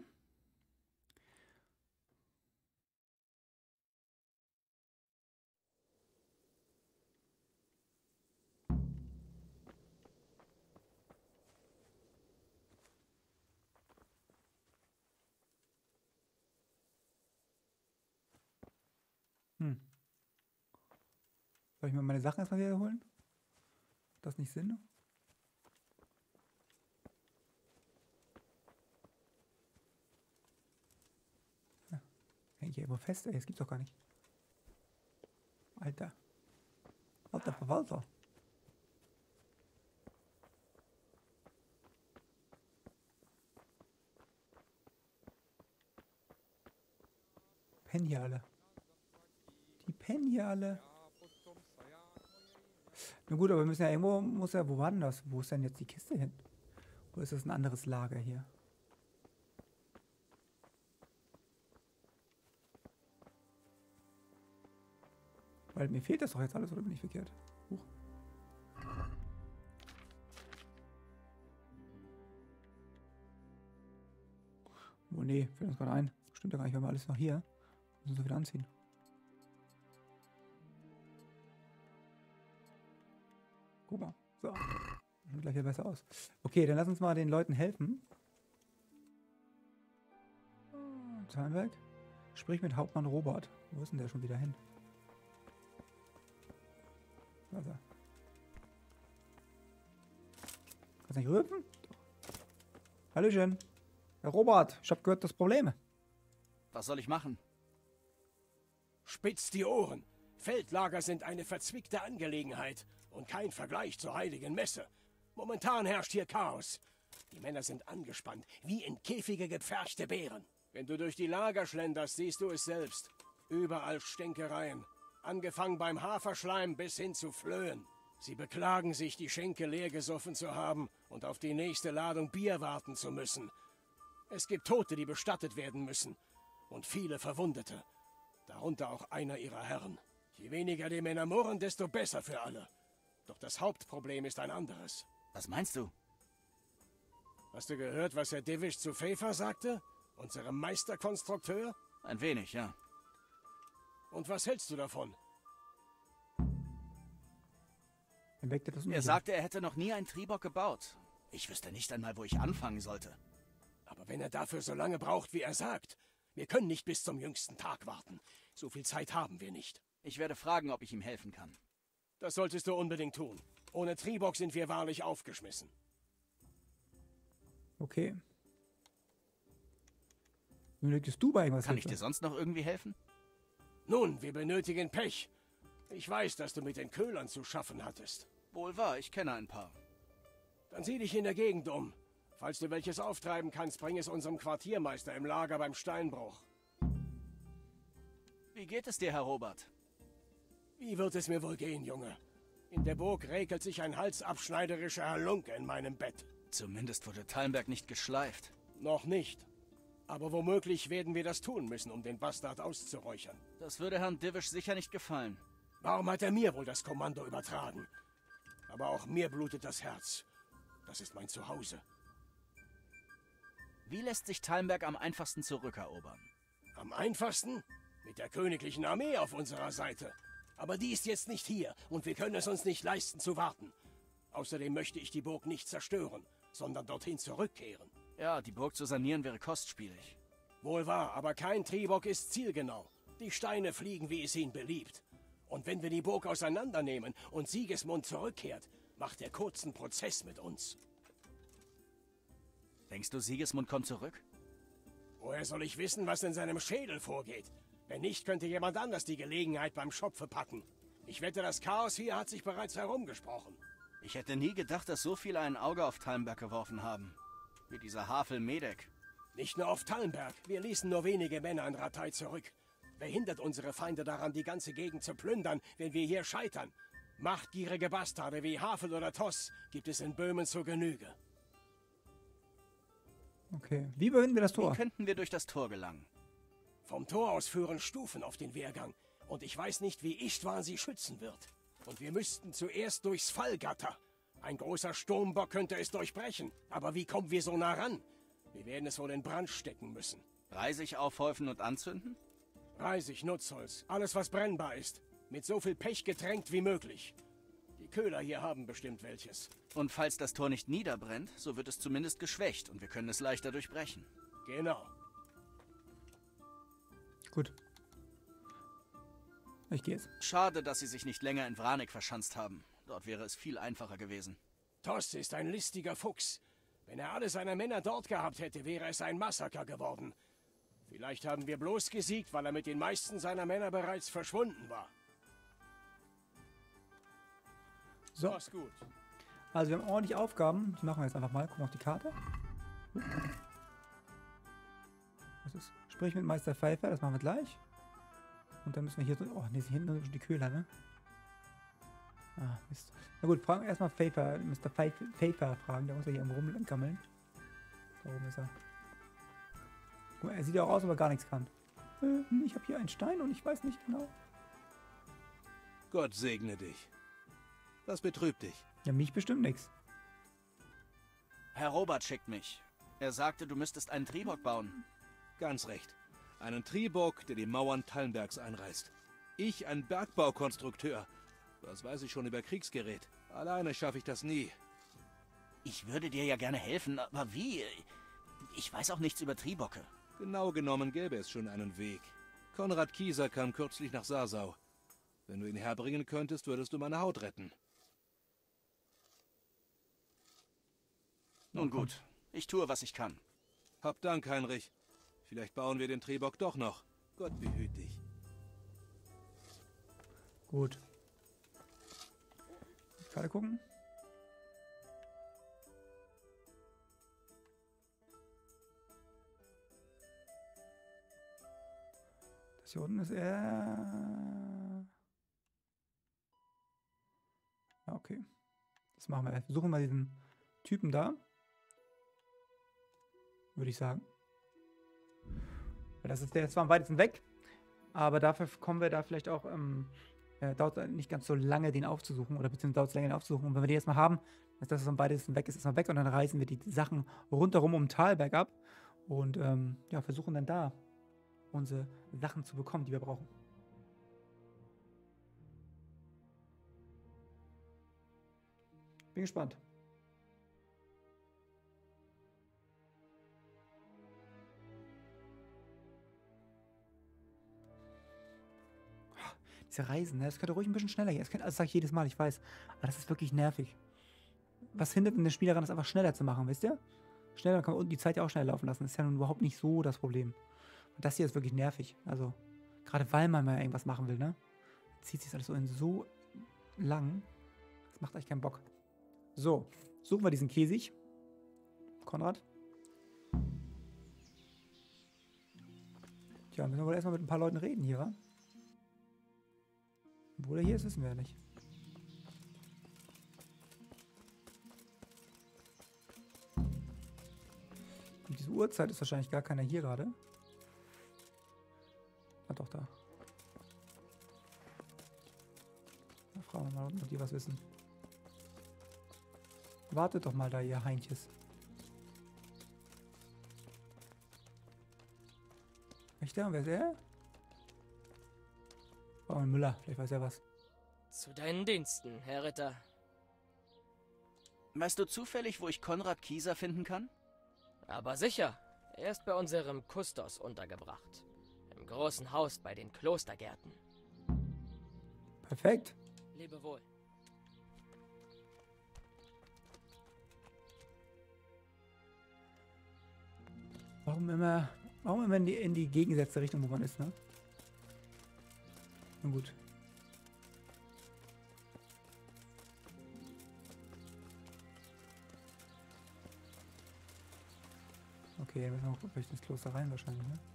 [SPEAKER 1] Hm. Soll ich mir meine Sachen erstmal wieder holen? Macht das nicht Sinn? Ja. Hängt hier irgendwo fest, ey. Das gibt's doch gar nicht. Alter. Alter Verwalter. Pennen hier alle. Die pennen hier alle. Na gut, aber wir müssen ja irgendwo, muss ja, wo war denn das? Wo ist denn jetzt die Kiste hin? Oder ist das ein anderes Lager hier? Weil mir fehlt das doch jetzt alles, oder bin ich verkehrt? Huch. Oh nee, fällt uns gerade ein. Das stimmt ja gar nicht, wir haben alles noch hier. Müssen wir wieder anziehen. Guck mal. So. Sieht gleich wieder besser aus. Okay, dann lass uns mal den Leuten helfen. Zahlenwerk. Sprich mit Hauptmann Robert. Wo ist denn der schon wieder hin? Also. Kannst du nicht rüben? Hallöchen. Herr Robert, ich hab gehört, das Probleme.
[SPEAKER 6] Was soll ich machen?
[SPEAKER 3] Spitzt die Ohren. Feldlager sind eine verzwickte Angelegenheit und kein Vergleich zur heiligen Messe. Momentan herrscht hier Chaos. Die Männer sind angespannt, wie in Käfige gepferchte Bären. Wenn du durch die Lager schlenderst, siehst du es selbst. Überall Stinkereien. Angefangen beim Haferschleim bis hin zu Flöhen. Sie beklagen sich, die Schenke leer gesoffen zu haben und auf die nächste Ladung Bier warten zu müssen. Es gibt Tote, die bestattet werden müssen. Und viele Verwundete. Darunter auch einer ihrer Herren. Je weniger die Männer murren, desto besser für alle. Doch das Hauptproblem ist ein anderes.
[SPEAKER 6] Was meinst du?
[SPEAKER 3] Hast du gehört, was Herr Divish zu Pfeiffer sagte? Unserem Meisterkonstrukteur?
[SPEAKER 6] Ein wenig, ja.
[SPEAKER 3] Und was hältst du davon?
[SPEAKER 6] Er sagte, er hätte noch nie einen Triebock gebaut. Ich wüsste nicht einmal, wo ich anfangen sollte.
[SPEAKER 3] Aber wenn er dafür so lange braucht, wie er sagt, wir können nicht bis zum jüngsten Tag warten. So viel Zeit haben wir nicht.
[SPEAKER 6] Ich werde fragen, ob ich ihm helfen kann.
[SPEAKER 3] Das solltest du unbedingt tun. Ohne Triebock sind wir wahrlich aufgeschmissen.
[SPEAKER 1] Okay. Benötigst du bei irgendwas?
[SPEAKER 6] Kann ich dir sonst noch irgendwie helfen?
[SPEAKER 3] Nun, wir benötigen Pech. Ich weiß, dass du mit den Köhlern zu schaffen hattest.
[SPEAKER 6] Wohl wahr, ich kenne ein paar.
[SPEAKER 3] Dann sieh dich in der Gegend um. Falls du welches auftreiben kannst, bring es unserem Quartiermeister im Lager beim Steinbruch.
[SPEAKER 6] Wie geht es dir, Herr Robert?
[SPEAKER 3] Wie wird es mir wohl gehen, Junge? In der Burg räkelt sich ein halsabschneiderischer Halunke in meinem Bett.
[SPEAKER 6] Zumindest wurde Talmberg nicht geschleift.
[SPEAKER 3] Noch nicht. Aber womöglich werden wir das tun müssen, um den Bastard auszuräuchern.
[SPEAKER 6] Das würde Herrn Divish sicher nicht gefallen.
[SPEAKER 3] Warum hat er mir wohl das Kommando übertragen? Aber auch mir blutet das Herz. Das ist mein Zuhause.
[SPEAKER 6] Wie lässt sich Talmberg am einfachsten zurückerobern?
[SPEAKER 3] Am einfachsten? Mit der königlichen Armee auf unserer Seite. Aber die ist jetzt nicht hier und wir können es uns nicht leisten zu warten. Außerdem möchte ich die Burg nicht zerstören, sondern dorthin zurückkehren.
[SPEAKER 6] Ja, die Burg zu sanieren wäre kostspielig.
[SPEAKER 3] Wohl wahr, aber kein Triebock ist zielgenau. Die Steine fliegen, wie es ihnen beliebt. Und wenn wir die Burg auseinandernehmen und Sigismund zurückkehrt, macht er kurzen Prozess mit uns.
[SPEAKER 6] Denkst du, Sigismund kommt zurück?
[SPEAKER 3] Woher soll ich wissen, was in seinem Schädel vorgeht? Wenn nicht, könnte jemand anders die Gelegenheit beim Schopfe packen. Ich wette, das Chaos hier hat sich bereits herumgesprochen.
[SPEAKER 6] Ich hätte nie gedacht, dass so viele ein Auge auf Talmberg geworfen haben. Wie dieser Havel Medek.
[SPEAKER 3] Nicht nur auf Talmberg. Wir ließen nur wenige Männer in Ratay zurück. Wer hindert unsere Feinde daran, die ganze Gegend zu plündern, wenn wir hier scheitern? Machtgierige Bastarde wie Havel oder Toss gibt es in Böhmen zur Genüge.
[SPEAKER 1] Okay. Wie überwinden wir das Tor?
[SPEAKER 6] Wie könnten wir durch das Tor gelangen?
[SPEAKER 3] Vom Tor aus führen Stufen auf den Wehrgang. Und ich weiß nicht, wie Istvan sie schützen wird. Und wir müssten zuerst durchs Fallgatter. Ein großer Sturmbock könnte es durchbrechen. Aber wie kommen wir so nah ran? Wir werden es wohl in Brand stecken müssen.
[SPEAKER 6] Reisig aufhäufen und anzünden?
[SPEAKER 3] Reisig, Nutzholz, alles was brennbar ist. Mit so viel Pech getränkt wie möglich. Die Köhler hier haben bestimmt welches.
[SPEAKER 6] Und falls das Tor nicht niederbrennt, so wird es zumindest geschwächt und wir können es leichter durchbrechen.
[SPEAKER 3] Genau.
[SPEAKER 1] Gut. Ich gehe jetzt.
[SPEAKER 6] Schade, dass sie sich nicht länger in Vranek verschanzt haben. Dort wäre es viel einfacher gewesen.
[SPEAKER 3] Toss ist ein listiger Fuchs. Wenn er alle seine Männer dort gehabt hätte, wäre es ein Massaker geworden. Vielleicht haben wir bloß gesiegt, weil er mit den meisten seiner Männer bereits verschwunden war.
[SPEAKER 1] So.
[SPEAKER 3] Mach's gut.
[SPEAKER 1] Also wir haben ordentlich Aufgaben. Die machen wir jetzt einfach mal. Gucken auf die Karte. Was ist? Sprich mit Meister Pfeiffer, das machen wir gleich. Und dann müssen wir hier so. Oh, ne, hier hinten sind die Köhler, ne? Ah, Mist. Na gut, fragen wir erstmal Pfeiffer, Mister Pfeiffer, Pfeiffer fragen. Der muss ja hier irgendwo rumgammeln. Da oben ist er. Guck mal, er sieht ja auch aus, aber gar nichts kann. Äh, ich habe hier einen Stein und ich weiß nicht genau.
[SPEAKER 11] Gott segne dich. Was betrübt dich?
[SPEAKER 1] Ja, mich bestimmt nichts.
[SPEAKER 6] Herr Robert schickt mich. Er sagte, du müsstest einen Triebock bauen.
[SPEAKER 11] Ganz recht. Einen Triebock, der die Mauern Talmbergs einreißt. Ich, ein Bergbaukonstrukteur. Was weiß ich schon über Kriegsgerät? Alleine schaffe ich das nie.
[SPEAKER 6] Ich würde dir ja gerne helfen, aber wie? Ich weiß auch nichts über Triebocke.
[SPEAKER 11] Genau genommen gäbe es schon einen Weg. Konrad Kieser kam kürzlich nach Sasau. Wenn du ihn herbringen könntest, würdest du meine Haut retten.
[SPEAKER 6] Nun gut, ich tue, was ich kann.
[SPEAKER 11] Hab Dank, Heinrich. Vielleicht bauen wir den Triebock doch noch. Gott behüt dich.
[SPEAKER 1] Gut. Gerade gucken. Das hier unten ist er. Ja, okay. Das machen wir. Suchen wir diesen Typen da. Würde ich sagen. Das ist der zwar am weitesten weg, aber dafür kommen wir da vielleicht auch, ähm, äh, dauert es nicht ganz so lange, den aufzusuchen, oder beziehungsweise dauert es länger, den aufzusuchen. Und wenn wir den jetzt mal haben, dass das, was am weitesten weg ist, ist mal weg, und dann reißen wir die Sachen rundherum um Talberg ab und ähm, ja, versuchen dann da unsere Sachen zu bekommen, die wir brauchen. Bin gespannt. Diese Reisen, ne? Das könnte ruhig ein bisschen schneller gehen. Das, könnte, das sage ich jedes Mal, ich weiß. Aber das ist wirklich nervig. Was hindert denn den Spieler daran, das einfach schneller zu machen, wisst ihr? Schneller, dann kann man unten die Zeit ja auch schneller laufen lassen. Das ist ja nun überhaupt nicht so das Problem. Und das hier ist wirklich nervig. Also, gerade weil man mal irgendwas machen will, ne? Zieht sich das alles so in so lang. Das macht eigentlich keinen Bock. So, suchen wir diesen Käsig. Konrad. Tja, müssen wir wohl erstmal mit ein paar Leuten reden hier, wa? Wo der hier ist, wissen wir ja nicht. Um diese Uhrzeit ist wahrscheinlich gar keiner hier gerade. Ah, doch, da. Da fragen wir mal, ob die was wissen. Wartet doch mal da, ihr Heintjes. Richter, wer ist er? Oh, Müller, vielleicht weiß er was.
[SPEAKER 8] Zu deinen Diensten, Herr Ritter.
[SPEAKER 6] Weißt du zufällig, wo ich Konrad Kieser finden kann?
[SPEAKER 8] Aber sicher. Er ist bei unserem Kustos untergebracht. Im großen Haus bei den Klostergärten.
[SPEAKER 1] Perfekt.
[SPEAKER 8] Lebe wohl.
[SPEAKER 1] Warum immer, warum immer in die, in die gegengesetzte Richtung, wo man ist, ne? Na gut. Okay, wir müssen auch vielleicht ins Kloster rein wahrscheinlich, ne?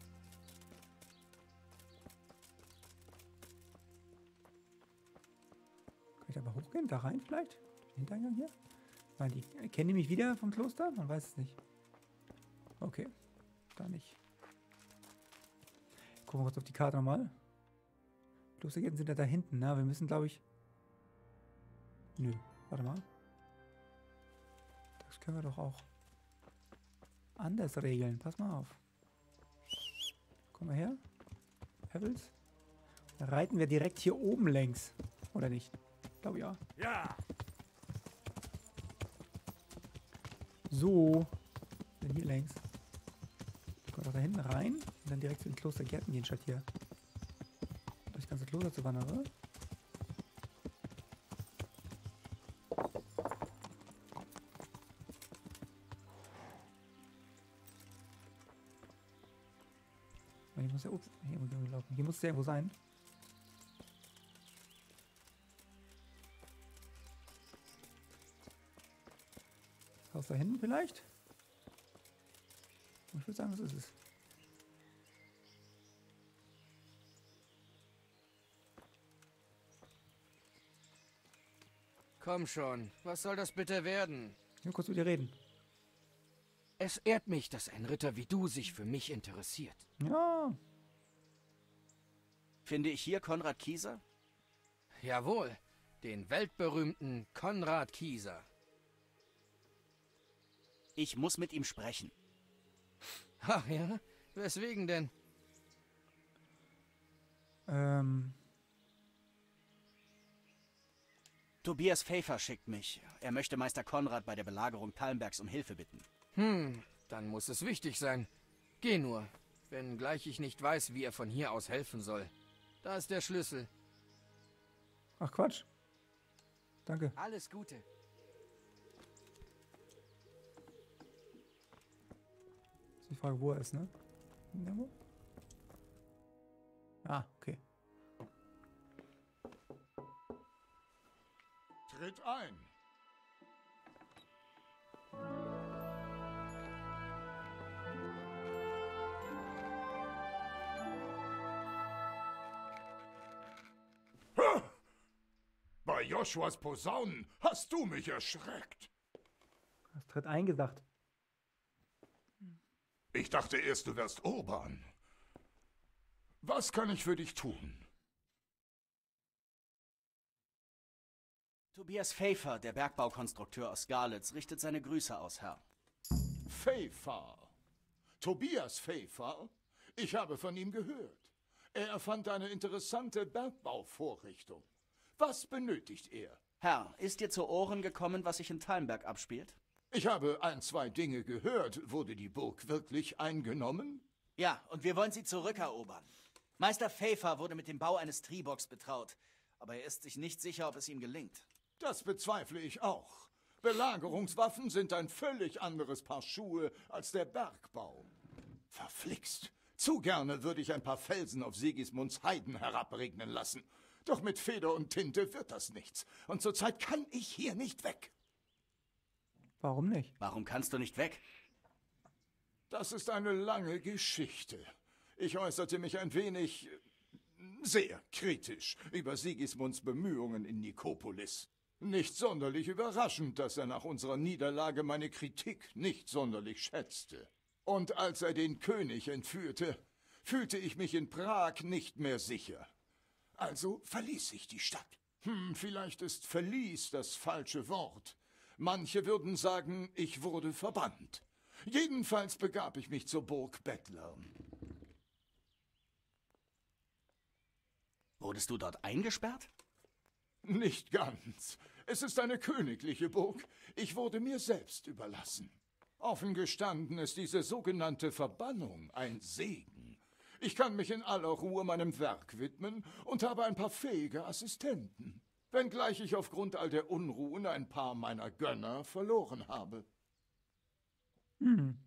[SPEAKER 1] Kann ich aber hochgehen? Da rein vielleicht? Den Hintereingang hier? Nein, die kennen die mich wieder vom Kloster? Man weiß es nicht. Okay, da nicht. Gucken wir kurz auf die Karte nochmal. Klostergärten sind ja da hinten, ne? Wir müssen, glaube ich... Nö, warte mal. Das können wir doch auch anders regeln. Pass mal auf. Komm mal her. Pebbles. Dann reiten wir direkt hier oben längs. Oder nicht? Ich glaube ja.
[SPEAKER 3] Ja!
[SPEAKER 1] So. Dann hier längs. Kommt auch da hinten rein. Und dann direkt zu den Klostergärten gehen, statt hier durch das ganze Kloster zu wandern, oder? Hier muss ja, ups, hier muss ich laufen. Hier muss es ja irgendwo sein. Das Haus da hinten vielleicht? Ich würde sagen, das ist es.
[SPEAKER 7] Komm schon, was soll das bitte werden?
[SPEAKER 1] Ich will kurz mit dir reden.
[SPEAKER 7] Es ehrt mich, dass ein Ritter wie du sich für mich interessiert.
[SPEAKER 1] Ja.
[SPEAKER 6] Finde ich hier Konrad Kieser?
[SPEAKER 7] Jawohl, den weltberühmten Konrad Kieser.
[SPEAKER 6] Ich muss mit ihm sprechen.
[SPEAKER 7] Ach ja? Weswegen denn?
[SPEAKER 1] Ähm...
[SPEAKER 6] Tobias Pfeiffer schickt mich. Er möchte Meister Konrad bei der Belagerung Talmbergs um Hilfe bitten.
[SPEAKER 7] Hm, dann muss es wichtig sein. Geh nur, wenngleich ich nicht weiß, wie er von hier aus helfen soll. Da ist der Schlüssel.
[SPEAKER 1] Ach Quatsch. Danke.
[SPEAKER 7] Alles Gute.
[SPEAKER 1] Ist die Frage, wo er ist, ne? Irgendwo? Ah, okay.
[SPEAKER 13] Tritt ein. Bei Joshuas Posaunen hast du mich erschreckt.
[SPEAKER 1] Hast tritt eingesagt.
[SPEAKER 13] Ich dachte erst, du wärst Urban. Was kann ich für dich tun?
[SPEAKER 6] Tobias Pfeiffer, der Bergbaukonstrukteur aus Garlitz, richtet seine Grüße aus, Herr.
[SPEAKER 13] Pfeiffer. Tobias Pfeiffer? Ich habe von ihm gehört. Er erfand eine interessante Bergbauvorrichtung. Was benötigt er?
[SPEAKER 6] Herr, ist dir zu Ohren gekommen, was sich in Talmberg abspielt?
[SPEAKER 13] Ich habe ein, zwei Dinge gehört. Wurde die Burg wirklich eingenommen?
[SPEAKER 6] Ja, und wir wollen sie zurückerobern. Meister Pfeiffer wurde mit dem Bau eines Triboks betraut, aber er ist sich nicht sicher, ob es ihm gelingt.
[SPEAKER 13] Das bezweifle ich auch. Belagerungswaffen sind ein völlig anderes Paar Schuhe als der Bergbau. Verflixt. Zu gerne würde ich ein paar Felsen auf Sigismunds Heiden herabregnen lassen. Doch mit Feder und Tinte wird das nichts. Und zurzeit kann ich hier nicht weg.
[SPEAKER 1] Warum nicht?
[SPEAKER 6] Warum kannst du nicht weg?
[SPEAKER 13] Das ist eine lange Geschichte. Ich äußerte mich ein wenig, sehr kritisch über Sigismunds Bemühungen in Nikopolis. Nicht sonderlich überraschend, dass er nach unserer Niederlage meine Kritik nicht sonderlich schätzte. Und als er den König entführte, fühlte ich mich in Prag nicht mehr sicher. Also verließ ich die Stadt. Hm, vielleicht ist verließ das falsche Wort. Manche würden sagen, ich wurde verbannt. Jedenfalls begab ich mich zur Burg Bettlern.
[SPEAKER 6] Wurdest du dort eingesperrt?
[SPEAKER 13] Nicht ganz. Es ist eine königliche Burg. Ich wurde mir selbst überlassen. Offen gestanden ist diese sogenannte Verbannung ein Segen. Ich kann mich in aller Ruhe meinem Werk widmen und habe ein paar fähige Assistenten. Wenngleich ich aufgrund all der Unruhen ein paar meiner Gönner verloren habe.
[SPEAKER 1] Hm.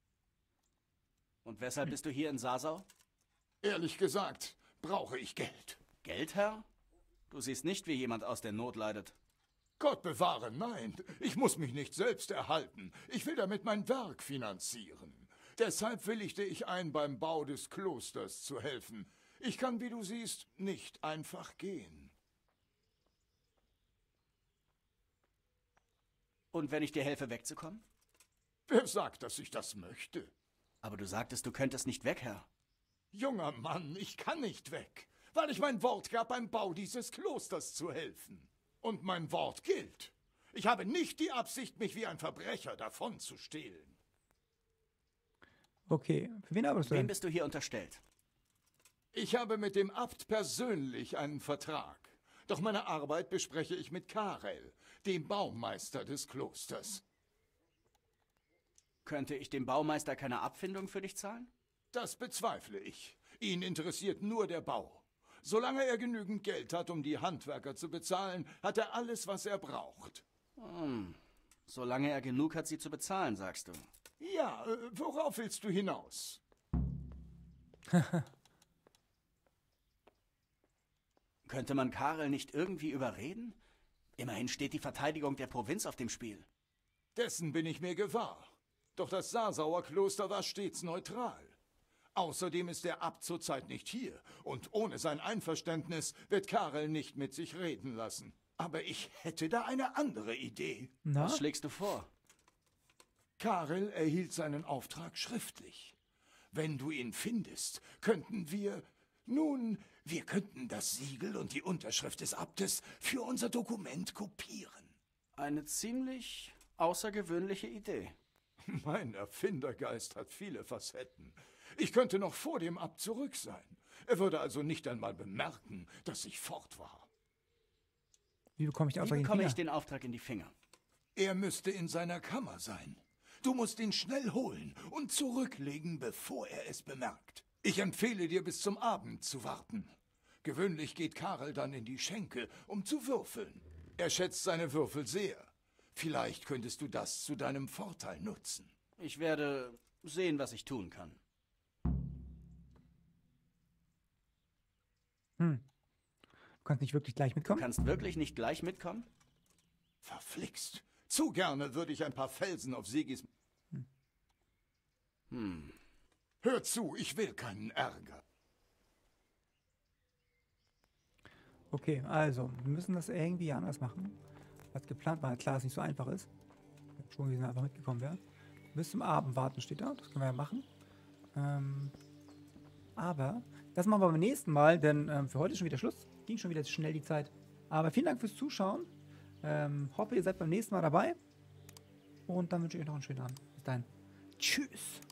[SPEAKER 6] Und weshalb bist du hier in Sasau?
[SPEAKER 13] Ehrlich gesagt, brauche ich Geld.
[SPEAKER 6] Geld, Herr? Du siehst nicht, wie jemand aus der Not leidet.
[SPEAKER 13] Gott bewahre, nein. Ich muss mich nicht selbst erhalten. Ich will damit mein Werk finanzieren. Deshalb willigte ich ein, beim Bau des Klosters zu helfen. Ich kann, wie du siehst, nicht einfach gehen.
[SPEAKER 6] Und wenn ich dir helfe, wegzukommen?
[SPEAKER 13] Wer sagt, dass ich das möchte?
[SPEAKER 6] Aber du sagtest, du könntest nicht weg, Herr.
[SPEAKER 13] Junger Mann, ich kann nicht weg, weil ich mein Wort gab, beim Bau dieses Klosters zu helfen. Und mein Wort gilt. Ich habe nicht die Absicht, mich wie ein Verbrecher davon zu stehlen.
[SPEAKER 1] Okay, für wen arbeitest du denn?
[SPEAKER 6] Wem bist du hier unterstellt?
[SPEAKER 13] Ich habe mit dem Abt persönlich einen Vertrag. Doch meine Arbeit bespreche ich mit Karel, dem Baumeister des Klosters.
[SPEAKER 6] Könnte ich dem Baumeister keine Abfindung für dich zahlen?
[SPEAKER 13] Das bezweifle ich. Ihn interessiert nur der Bau. Solange er genügend Geld hat, um die Handwerker zu bezahlen, hat er alles, was er braucht.
[SPEAKER 6] Hm. Solange er genug hat, sie zu bezahlen, sagst du.
[SPEAKER 13] Ja, äh, worauf willst du hinaus?
[SPEAKER 6] Könnte man Karel nicht irgendwie überreden? Immerhin steht die Verteidigung der Provinz auf dem Spiel.
[SPEAKER 13] Dessen bin ich mir gewahr. Doch das Sasauer Kloster war stets neutral. Außerdem ist der Abt zurzeit nicht hier, und ohne sein Einverständnis wird Karel nicht mit sich reden lassen. Aber ich hätte da eine andere Idee.
[SPEAKER 1] Na?
[SPEAKER 6] Was schlägst du vor?
[SPEAKER 13] Karel erhielt seinen Auftrag schriftlich. Wenn du ihn findest, könnten wir... Nun, wir könnten das Siegel und die Unterschrift des Abtes für unser Dokument kopieren.
[SPEAKER 6] Eine ziemlich außergewöhnliche Idee.
[SPEAKER 13] Mein Erfindergeist hat viele Facetten. Ich könnte noch vor dem Abt zurück sein. Er würde also nicht einmal bemerken, dass ich fort war.
[SPEAKER 1] Wie bekomme ich den
[SPEAKER 6] Wie
[SPEAKER 1] Auftrag in die
[SPEAKER 6] bekomme
[SPEAKER 1] Finger?
[SPEAKER 6] ich den Auftrag in die Finger?
[SPEAKER 13] Er müsste in seiner Kammer sein. Du musst ihn schnell holen und zurücklegen, bevor er es bemerkt. Ich empfehle dir, bis zum Abend zu warten. Gewöhnlich geht Karel dann in die Schenke, um zu würfeln. Er schätzt seine Würfel sehr. Vielleicht könntest du das zu deinem Vorteil nutzen.
[SPEAKER 6] Ich werde sehen, was ich tun kann.
[SPEAKER 1] Hm. Du kannst nicht wirklich gleich mitkommen?
[SPEAKER 6] Du kannst wirklich nicht gleich mitkommen?
[SPEAKER 13] Verflixt. Zu gerne würde ich ein paar Felsen auf Sigis...
[SPEAKER 1] Hm.
[SPEAKER 6] Hm.
[SPEAKER 13] Hör zu, ich will keinen Ärger.
[SPEAKER 1] Okay, also, wir müssen das irgendwie anders machen. Was geplant war, klar, es nicht so einfach ist. Ich hab schon, wir sind einfach mitgekommen wäre. Bis zum Abend warten steht da, das können wir ja machen. Ähm, aber, das machen wir beim nächsten Mal, denn ähm, für heute ist schon wieder Schluss. Ging schon wieder schnell die Zeit. Aber vielen Dank fürs Zuschauen. Ähm, hoffe, ihr seid beim nächsten Mal dabei. Und dann wünsche ich euch noch einen schönen Abend. Bis dahin. Tschüss.